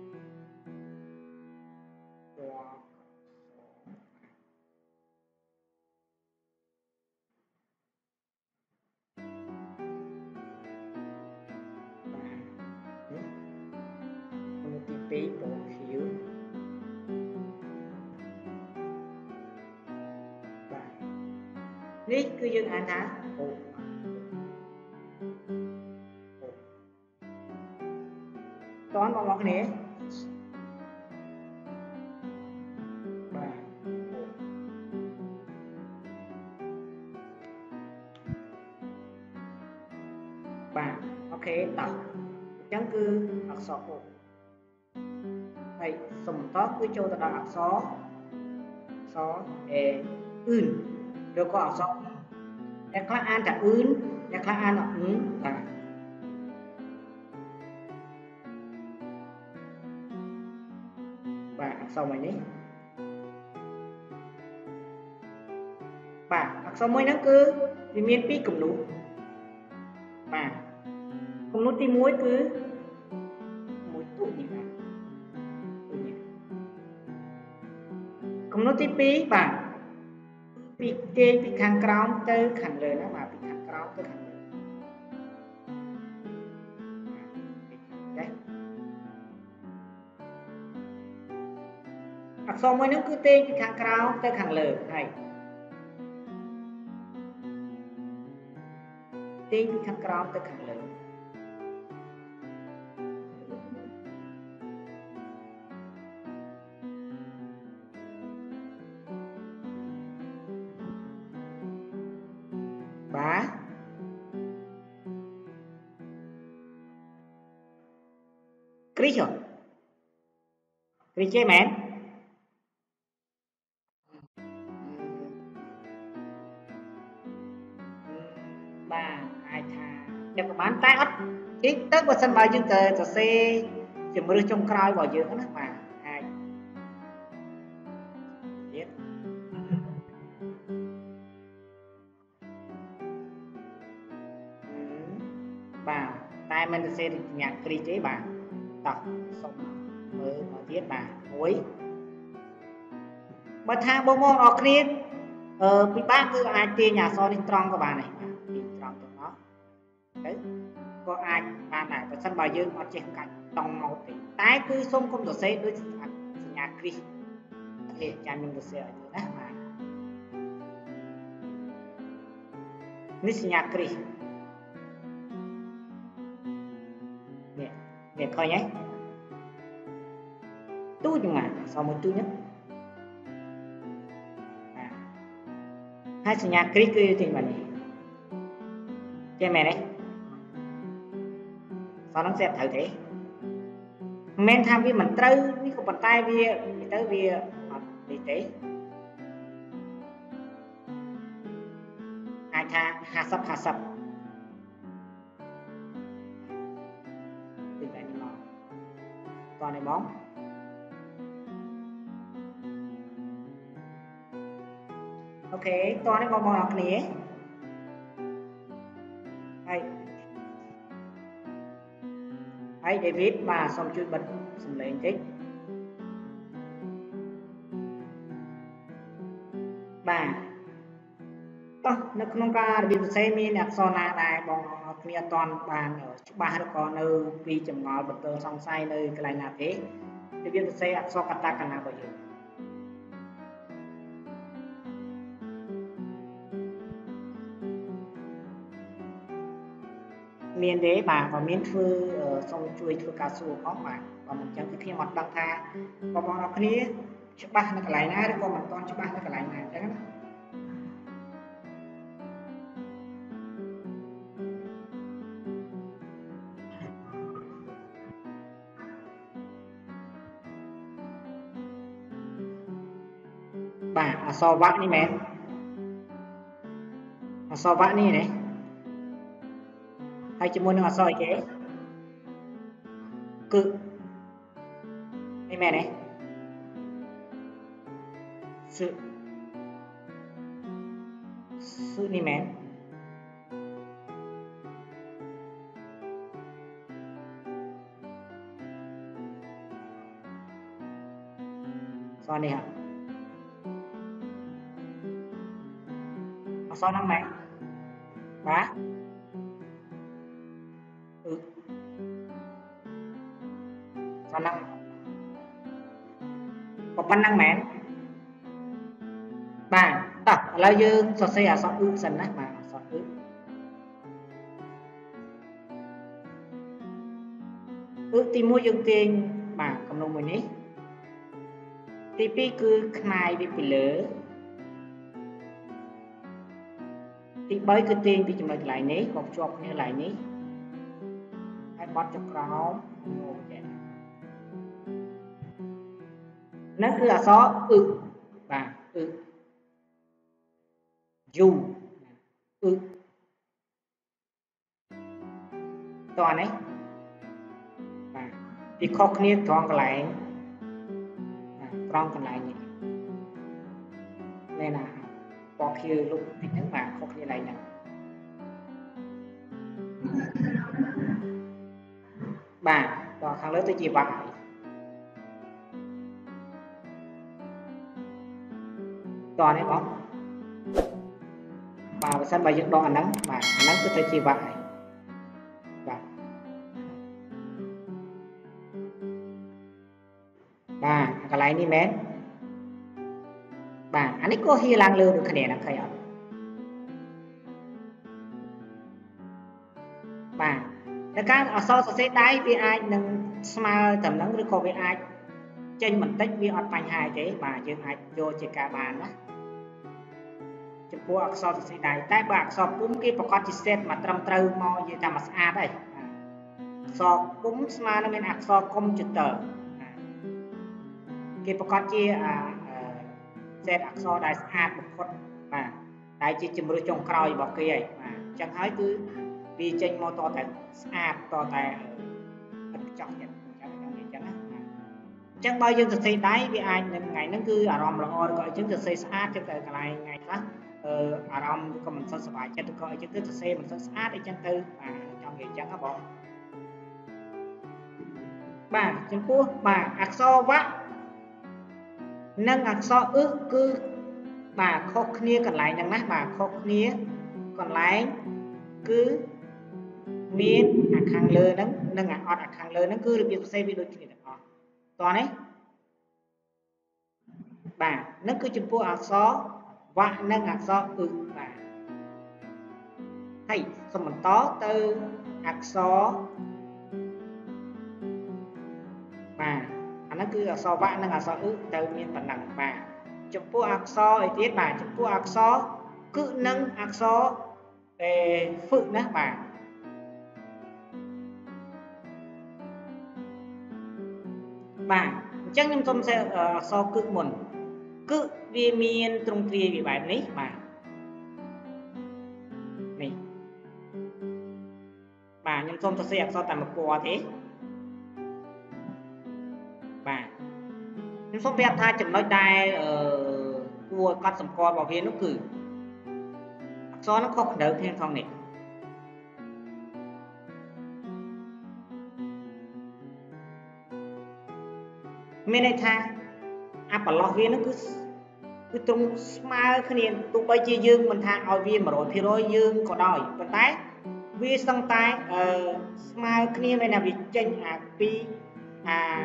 tí bộ khiếu ní cứ dương án hả ồ toán bằng cái này ba ok tập chẳng cứ ạc xó ồ vậy sùng tó cứ cho ta ạc xó xó ê ưn rồi có ạc xó để các an trả ưn để các an là ưn và và ạc xó mày ní và ạc xó mới nó cứ vì miền pi cùng nụ mà cùng nụ tí muối cứ muối tụ nhỉ cùng nụ tí pi và pi tê pi khang krao tới khẳng lời nó mà pi khang krao tới khẳng lời đấy ạc xó mới nó cứ tê pi khang krao tới khẳng lời hay tê pi khang krao tới khẳng lời bá kri chưa kri chế mến ba hai thà đẹp của bán tay ất ít tất vào sân bay dương tờ cho xe chỉ mới trong cài vào dưỡng đó mà hai biết bà tay mình sẽ nhạc kri chế bà tập xong mới nói tiếp bà muối mà thang bông mong ở kia ờ bị bác cứ ai tiền nhà so đi trong của bà này đi trong tụi nó đấy có ai bà này có sân bay dương ở trên cạnh tông màu thì tái cứ xong không được xe đối nhà kri thì cha mình được xe ở như đó mà ní nhà kri nè nè coi nhé tu nhưng mà sao một tu nhất haiสัญญาณคลิกคือถึงแบบนี้ใช่ไหมเนี่ยสอนต้องเสร็จถือthếเมนทำวิมันเต้วิก็ปัตตายวิวิเต้วิดีthế ai tha hạ sấp hạ sấp từ đây đi mò còn này bóng ok toàn này bóng bóng học này hay hay David mà xong chuyện bật xong lên tích bà tao nó không có bị say mi nè so na này bóng học này toàn bàn ở chúc ba còn nơi vì chừng ngồi bật tơ xong say nơi cái này là thế để biết say so kata cả nào bao giờ miền đế bà và miền phư ở sông chuối phư cá sấu có mà và mình chẳng cái khi hoạt đăng tha và bọn nó kia chụp ba nó cái lại na còn mình con chụp ba nó cái lại na chẳng bà so vắt đi mẹ so vắt đi này hay chỉ muốn nó soi cái cự đây mẹ này sự sự đi mẹ soi đi hả soi năng mẹ bá ừ soi năng cóปั้năng mẹ bà tập là dương soi xây à soi ư sần á mà soi ư ư thì mua dương tiền mà cầm nông mình ý thì pi cứ khai đi bị lỡ thì bấy cái tiền thì chúng ta lại ní một chọc như lại ní hay bắt cho cáo nó cứ là số ư và ư dù ư toàn ấy và thì khó khăn toàn cái lại con còn lại nhỉ nên là có khi lúc thì nếu mà không như này nè bà và kháng lớn tôi chỉ vải toàn đấy bóng bà và sân bài dựng đo ảnh nắng mà ảnh nắng cứ thấy chỉ vải và bà cái này đi mến bà anh ấy có hi lang lơ được cái này là khởi ạ bà cái cái ở sau sẽ đáy với ai nâng smile tầm nắng rồi có với ai trên mình tích với ở bánh hai thế bà chứ ai vô chỉ cả bàn đó chụp của ở sau sẽ đáy tại bà sau cũng cái có chỉ set mà trầm trâu mò như ta mà xa đây sau cũng smile nó bên ạc sau công chữ tờ cái có chỉ à set អក្សរដែលស្អាតបំផុតបាទតែជាជំរឿចុងក្រោយរបស់គេហើយបាទអញ្ចឹងហើយគឺវាចេញមកតតែស្អាតតតែឥតខ្ចោះទៀតអញ្ចឹងអញ្ចឹងណាអញ្ចឹងបើយើងសរសេរដៃវាអាចនឹងថ្ងៃហ្នឹងគឺអារម្មណ៍ល្អឬក៏អញ្ចឹងសរសេរស្អាតទៅកន្លែងថ្ងៃខ្លះអឺអារម្មណ៍ក៏មិនសូវសប្បាយចិត្តឬក៏អញ្ចឹងគឺសរសេរមិនសូវស្អាតអញ្ចឹងទៅបាទចង់និយាយអញ្ចឹងហ៎បងបាទចំពោះបាទអក្សរវ៉ាnâng ạc so ước cứ bà khóc kia còn lại nhằng nát bà khóc kia còn lại cứ miên ạc hàng lơ nâng nâng ạc ọt ạc hàng lơ nâng cứ được việc xây video kia được ọt toàn ấy bà nâng cứ chụp ạc so và nâng ạc so ước bà hay xong mình tó từ ạc so bà nó cứ ạc so vạ nâng ạc so ức từ miền bản nặng bà chụp pua ạc so ấy tiết bà chụp pua ạc so cứ nâng ạc xó về phụ nè bà bà chắc nhưng trong sẽ ạc xó cứ mồn cứ vì miền trung tri vì bài này bà này bà nhưng trong sẽ ạc xó tại một quả thế bà nhưng xong đẹp tha chẳng nói đai của con sầm co bảo viên nó cử xó nó không đỡ thêm phong này mình này tha à bảo lo viên nó cứ cứ tung smile khơi niệm tụ bay chia dương mình tha ao viên mà rồi thì rồi dương có đòi còn tái vi sang tay smile khơi niệm này là vì tranh à pi à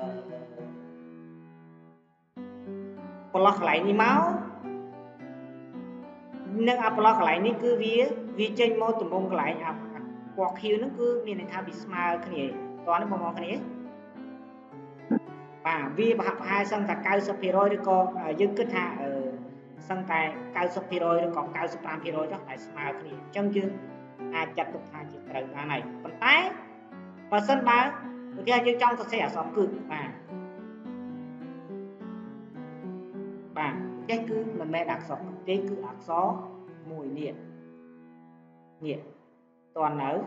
bảo lo lại đi máu nâng áp log lại ní cứ vía vì trên mô tùm bông lại áp quạt hiu nó cứ miền này tha bị smile cái này toán nó bông bông cái này và vì bà học hai sang ta cao sắp rồi được có dưng kết hạ ở sang ta cao sắp rồi được có cao sắp tam rồi đó lại smile cái này chân dương à chặt tục tha chỉ từ ta này còn tái và sân báo thì hai trong ta sẽ sống cực mà bà cái cứ mình mẹ đặt sọc cái cứ ạc gió mùi nhiệt nhiệt toàn nở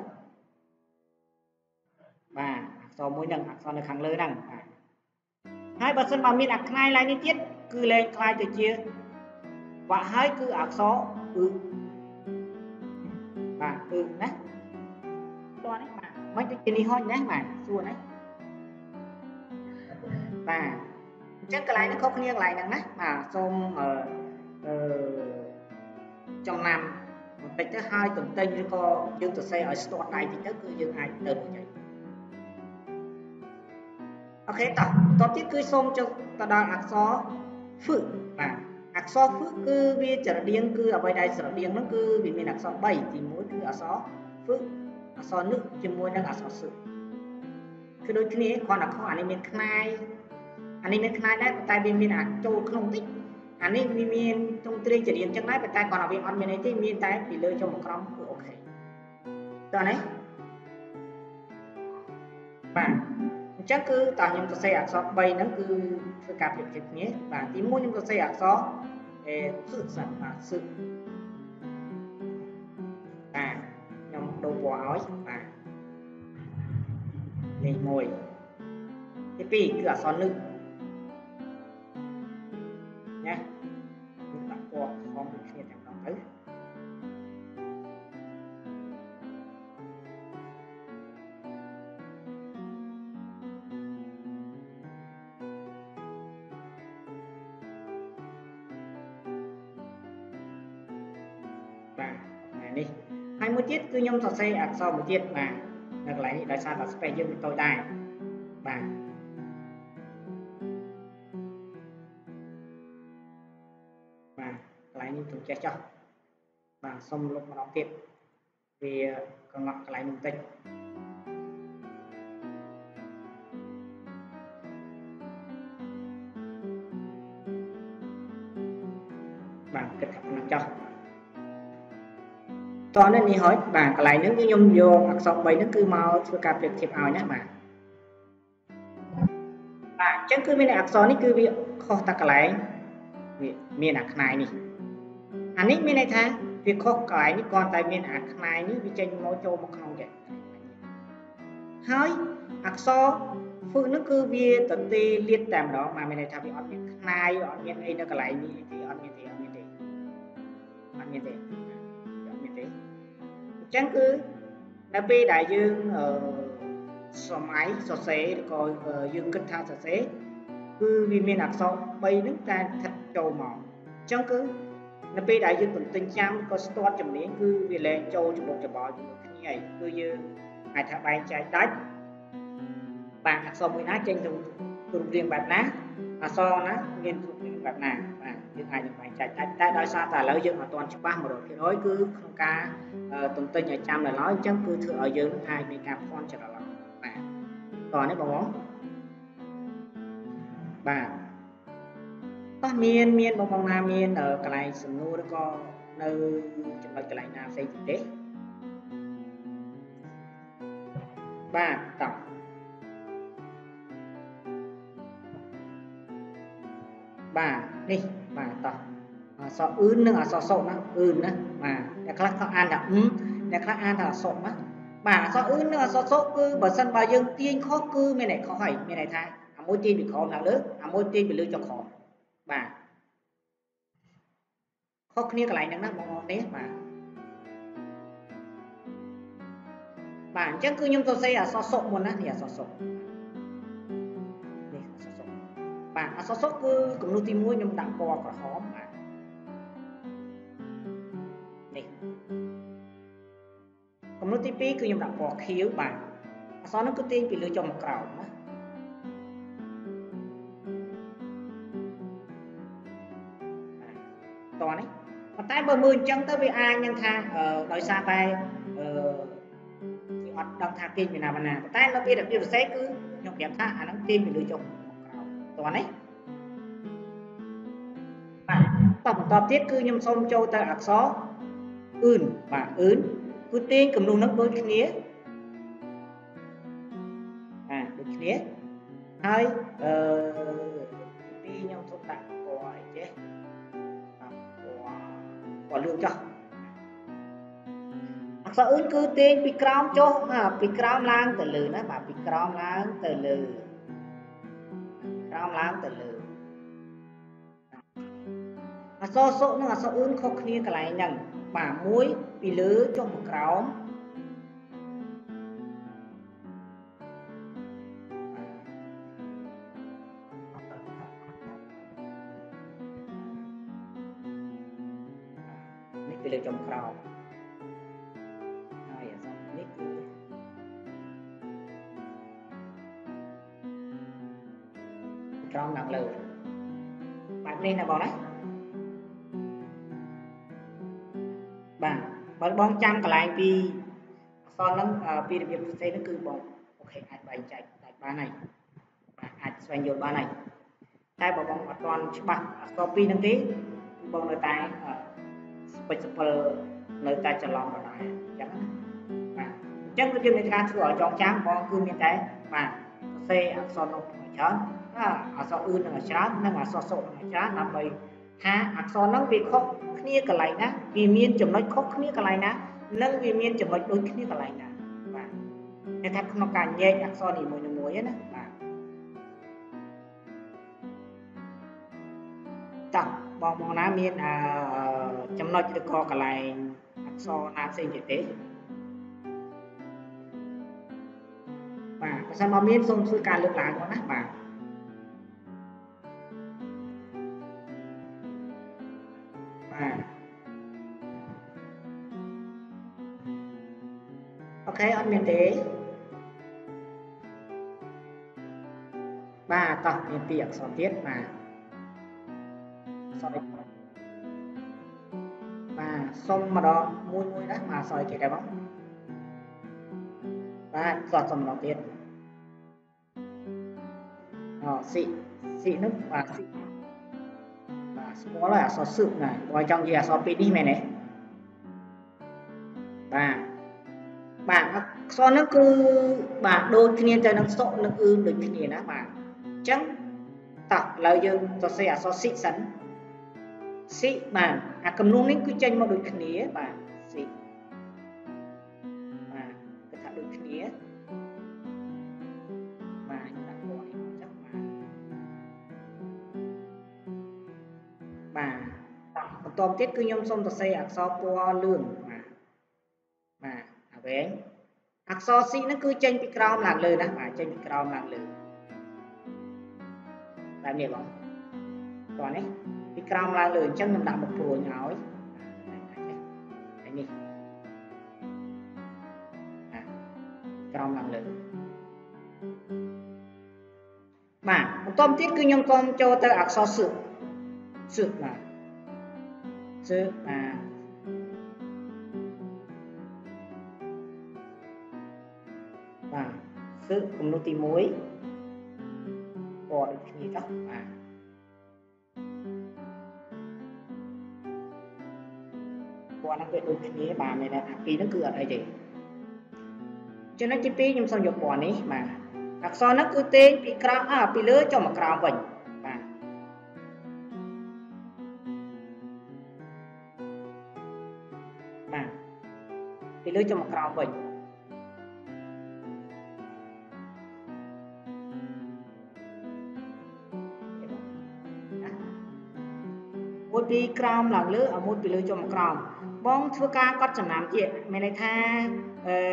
và ạc gió mùi nâng ạc gió nó kháng lơ nâng hai bà sân bà miền ạc khai lại đi tiết cứ lên khai từ chia và hai cứ ạc gió ừ và ừ đấy toàn đấy mà mấy cái chuyện đi hôn đấy mà xua đấy và chắc cái này nó không nghiêng lại nè mà xong ở trong năm một cái thứ hai tuần tinh có dương tự xây ở store này thì tất cứ dương ai đơn vậy ok tập tập tiếp cứ xong cho ta đòi ạc xó phự và ạc xó phự cứ vi trở điên cứ ở bên đây trở điên nó cứ vì mình ạc xó bảy thì mỗi cứ ạc xó phự ạc xó nước chỉ mỗi đang ạc xó sự cứ đôi khi còn là không anh mình khai anh em khai đấy tại vì mình ạc châu không thích anh ấy miền trong tri chỉ điện chẳng nói về tai còn là vì ăn miền ấy thì miền tai bị lơi cho một con cứ ok rồi đấy và chắc cứ tạo những cái xe ạc xó bay nó cứ cứ cặp được việc nhé và tí mua những cái xe ạc xó để sự sản và sự à nhằm đồ bỏ áo và này ngồi cái pi cứ ạc xó nữ nhé chúng ta có không được xe thằng đó ấy đi hai mươi tiết cứ nhông thật xây ạc sau một tiết mà được lại thì tại sao là phải dương tôi đài và và lại như tôi cho và xong lúc mà đóng tiết vì còn ngọt lại mình tinh và kết hợp nằm cho cho nên đi hỏi bà lại những cái nhung vô hoặc xong bay nó cứ mau chưa cặp việc thiệp ảo nhé mà à chắc cứ bên này ạc này cứ việc khó ta lại miền ạc này nè anh ấy bên này tha việc khó cái ní còn tại miền ạc này ní vì tranh máu châu một không kìa hỏi ạc so phụ nó cứ việc tận tì liệt tạm đó mà bên này tha bị ăn miền này ở miền ấy nó cái lại ní thì ăn miền thì ăn miền thì ăn miền thì chẳng cứ đã bị đại dương ở số máy số xe coi dương kết thúc số xe cứ vì miền Bắc sau bay nước ta thật trâu mỏ chẳng cứ đã bị đại dương tuần tinh trăm có start chấm đến cứ vì lên trâu cho một cho bò cho một cái ngày cứ như hai thằng bay chạy đất bạn sau mới ná trên trong tụi riêng bạn ná à so ná nghiên tụi riêng bạn nào và những ai những bạn chạy tại đó sao ta lợi dụng mà toàn chụp ba một rồi thì nói cứ không ca tuần tinh ở trăm là nói chắc cứ thưa ở dưới hai mươi cam con trở lại và còn đấy bóng và có miên miên bóng bóng nam miên ở cái này sừng nô đó có nơiចំណុចកន្លែងណាផ្សេងទៀតទេបាទតោះបាទនេះបាទតោះអក្សរអ៊ឺននិងអក្សរសុណាអ៊ឺនណាបាទអ្នកខ្លះเขาអានថាអ៊ឹមអ្នកខ្លះអានថាអក្សរណាបាទអក្សរអ៊ឺននិងអក្សរសុគឺបើសិនបើយើងទាញខុសគឺមានន័យខុសហើយមានន័យថាអាមួយទាញពីក្រោមឡើងលើអាមួយទាញពីលើចុះក្រោមបាទខុសគ្នាកន្លែងហ្នឹងណាបងប្អូនទេបាទបាទអញ្ចឹងគឺខ្ញុំសរសេរអក្សរសុមុនណានេះអក្សរសុនេះអក្សរសុបាទអក្សរសុគឺគំនូសទីមួយខ្ញុំដាក់ពណ៌ក្រហមបាទនេះគំនូសទីពីរគឺខ្ញុំដាក់ពណ៌ខៀវបាទអក្សរនោះគឺទាញពីលើចុះមកក្រោមណាតោះនេះប៉ុន្តែបើមើលអញ្ចឹងទៅវាអាចនឹងថាដោយសារតែអឺគេអត់ដឹងថាទាញពីណាបណ្ណាប៉ុន្តែនៅពេលរបៀបសរសេរគឺខ្ញុំប្រាប់ថាអាហ្នឹងទាញពីលើចុះមកក្រោមតោះនេះបាទតបន្តទៀតគឺខ្ញុំសូមចូលទៅអក្សរអ៊ឺនបាទអ៊ឺនគឺទាញគំនូសនឹងដូចគ្នាបាទដូចគ្នាហើយអឺទីខ្ញុំសូមដាក់ពណ៌អីចេះពណ៌លឿងចុះអក្សរអ៊ឺនគឺទាញពីក្រោមចុះពីក្រោមឡើងទៅលើណាបាទពីក្រោមឡើងទៅលើក្រោមឡើងទៅលើអក្សរសុនិងអក្សរអ៊ឺនខុសគ្នាកន្លែងហ្នឹងបាទមួយពីលើចុះមកក្រោមនេះពីលើចុះមកក្រោមហើយអក្សរនេះគឺក្រោមឡើងលើបែបនេះណាបងណាបាទបើបងចាំកន្លែងពីអក្សរហ្នឹងពីរបៀបសរសេរហ្នឹងគឺបងអូខេអាចបែងចែកដាច់បានហើយបាទអាចស្វែងយល់បានហើយតែបើបងអត់ទាន់ច្បាស់អក្សរពីរហ្នឹងទេបងនៅតែស្ពេចស្ពិលនៅតែច្រឡំដដែលអញ្ចឹងបាទអញ្ចឹងដូចជាការធ្វើឲ្យចងចាំបងគឺមានតែបាទសរសេរអក្សរនោះច្រើនអក្សរអ៊ឺននឹងច្រើននិងអក្សរសុនឹងច្រើនដើម្បីថាអក្សរហ្នឹងវាខុសគ្នាកន្លែងណាវាមានចំណុចខុសគ្នាកន្លែងណានិងវាមានចំណុចដូចគ្នាកន្លែងណាបាទគេថាក្នុងការញែកអក្សរនីមួយៗណាបាទតោះបងបងណាមានអឺចំណុចឬក៏កន្លែងអក្សរណាផ្សេងទៀតទេបាទបើសិនមកមានសូមធ្វើការលើកឡើងផងណាបាទបាទអូខេអត់មានទេបាទតោះមានពីរអក្សរទៀតបាទអក្សរបាទសុំម្ដងមួយមួយណាបាទអក្សរគេដែរបងបាទអក្សរសុំម្ដងទៀតអូស៊ីស៊ីនោះបាទស៊ីបាទស្គាល់ហើយអក្សរសឹកណាបើចង់និយាយអក្សរពីរនេះមែនទេបាទបាទអក្សរនោះគឺបាទដូចគ្នាទៅនឹងសុនិងអ៊ឺដូចគ្នាណាបាទអញ្ចឹងតោះឥឡូវយើងសរសេរអក្សរស៊ីសិនស៊ីបាទអាគំនូសនេះគឺចេញមកដូចគ្នាបាទស៊ីបាទគឺថាដូចគ្នាបាទដាក់ពណ៌នេះមកចឹងបាទបាទបន្តទៀតគឺខ្ញុំសូមសរសេរអក្សរពណ៌លឿងបាទបាទអាវែងអក្សរស៊ីហ្នឹងគឺចេញពីក្រោមឡើងលើណាបាទចេញពីក្រោមឡើងលើបែបនេះបងតោះនេះពីក្រោមឡើងលើអញ្ចឹងខ្ញុំដាក់មកព្រួយឲ្យនេះក្រោមឡើងលើបាទបន្តទៀតគឺខ្ញុំសូមចូលទៅអក្សរសឹកសឹកបាទសឹកបាទបាទសឹកគំនូសទីមួយពណ៌ដូចគ្នាចុះបាទពណ៌ហ្នឹងវាដូចគ្នាបាទមានអាពីរហ្នឹងគឺអត់អីទេចំណុចទីពីរខ្ញុំសូមយកពណ៌នេះបាទអក្សរហ្នឹងគឺទាញពីក្រោមអើពីលើចុះមកក្រោមវិញបាទបាទពីលើចុះមកក្រោមវិញមួយពីក្រោមឡើងលើឲ្យមួយពីលើចុះមកក្រោមបងធ្វើការកត់ចំណាំទៀតមានន័យថាអឺ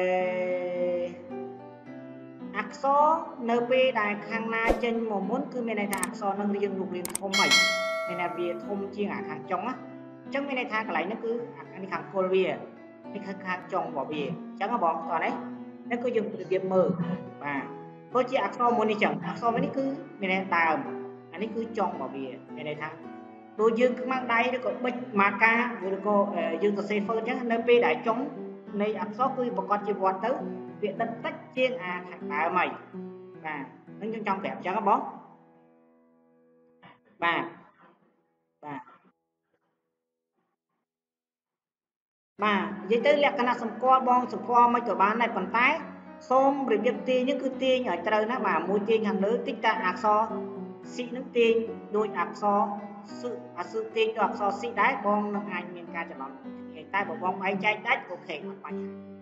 អក្សរនៅពេលដែលខាងណាចេញមកមុនគឺមានន័យថាអក្សរនឹងរៀងរូបរាងធំហើយមានន័យវាធំជាងអាខាងចុងណាអញ្ចឹងមានន័យថាកន្លែងនេះគឺអានេះខាងគល់វានេះគឺខាងចុងរបស់វាអញ្ចឹងបងតោះនេះនេះគឺយើងប្រៀបធៀបមើលបាទព្រោះជាអក្សរមុននេះចឹងអក្សរនេះគឺមានន័យដើមអានេះគឺចុងរបស់វាមានន័យថាដូចយើងខ្មាំងដៃឬក៏បិចម៉ាកាឬក៏យើងសរសេរហ្វឺអញ្ចឹងនៅពេលដែលចុងនៃអក្សរគឺប្រកាសជាវត្តទៅវាដិតតិចជាងអាខាងដើមហើយបាទនឹងខ្ញុំចង់ប្រាប់អញ្ចឹងហ៎បងបាទបាទបាទនិយាយទៅលក្ខណៈសម្គាល់បងសម្គាល់មិនក៏បានដែរប៉ុន្តែសូមរបៀបទាញនេះគឺទាញឲ្យត្រូវណាបាទមួយទាញខាងលើតិចតែអក្សរស៊ីនឹងទាញដូចអក្សរសឹអាសឹទាញដូចអក្សរស៊ីដែរបងនឹងអាចមានការច្រឡំគ្នាតែបើបងបែងចែកដាច់អូខេអត់បញ្ហា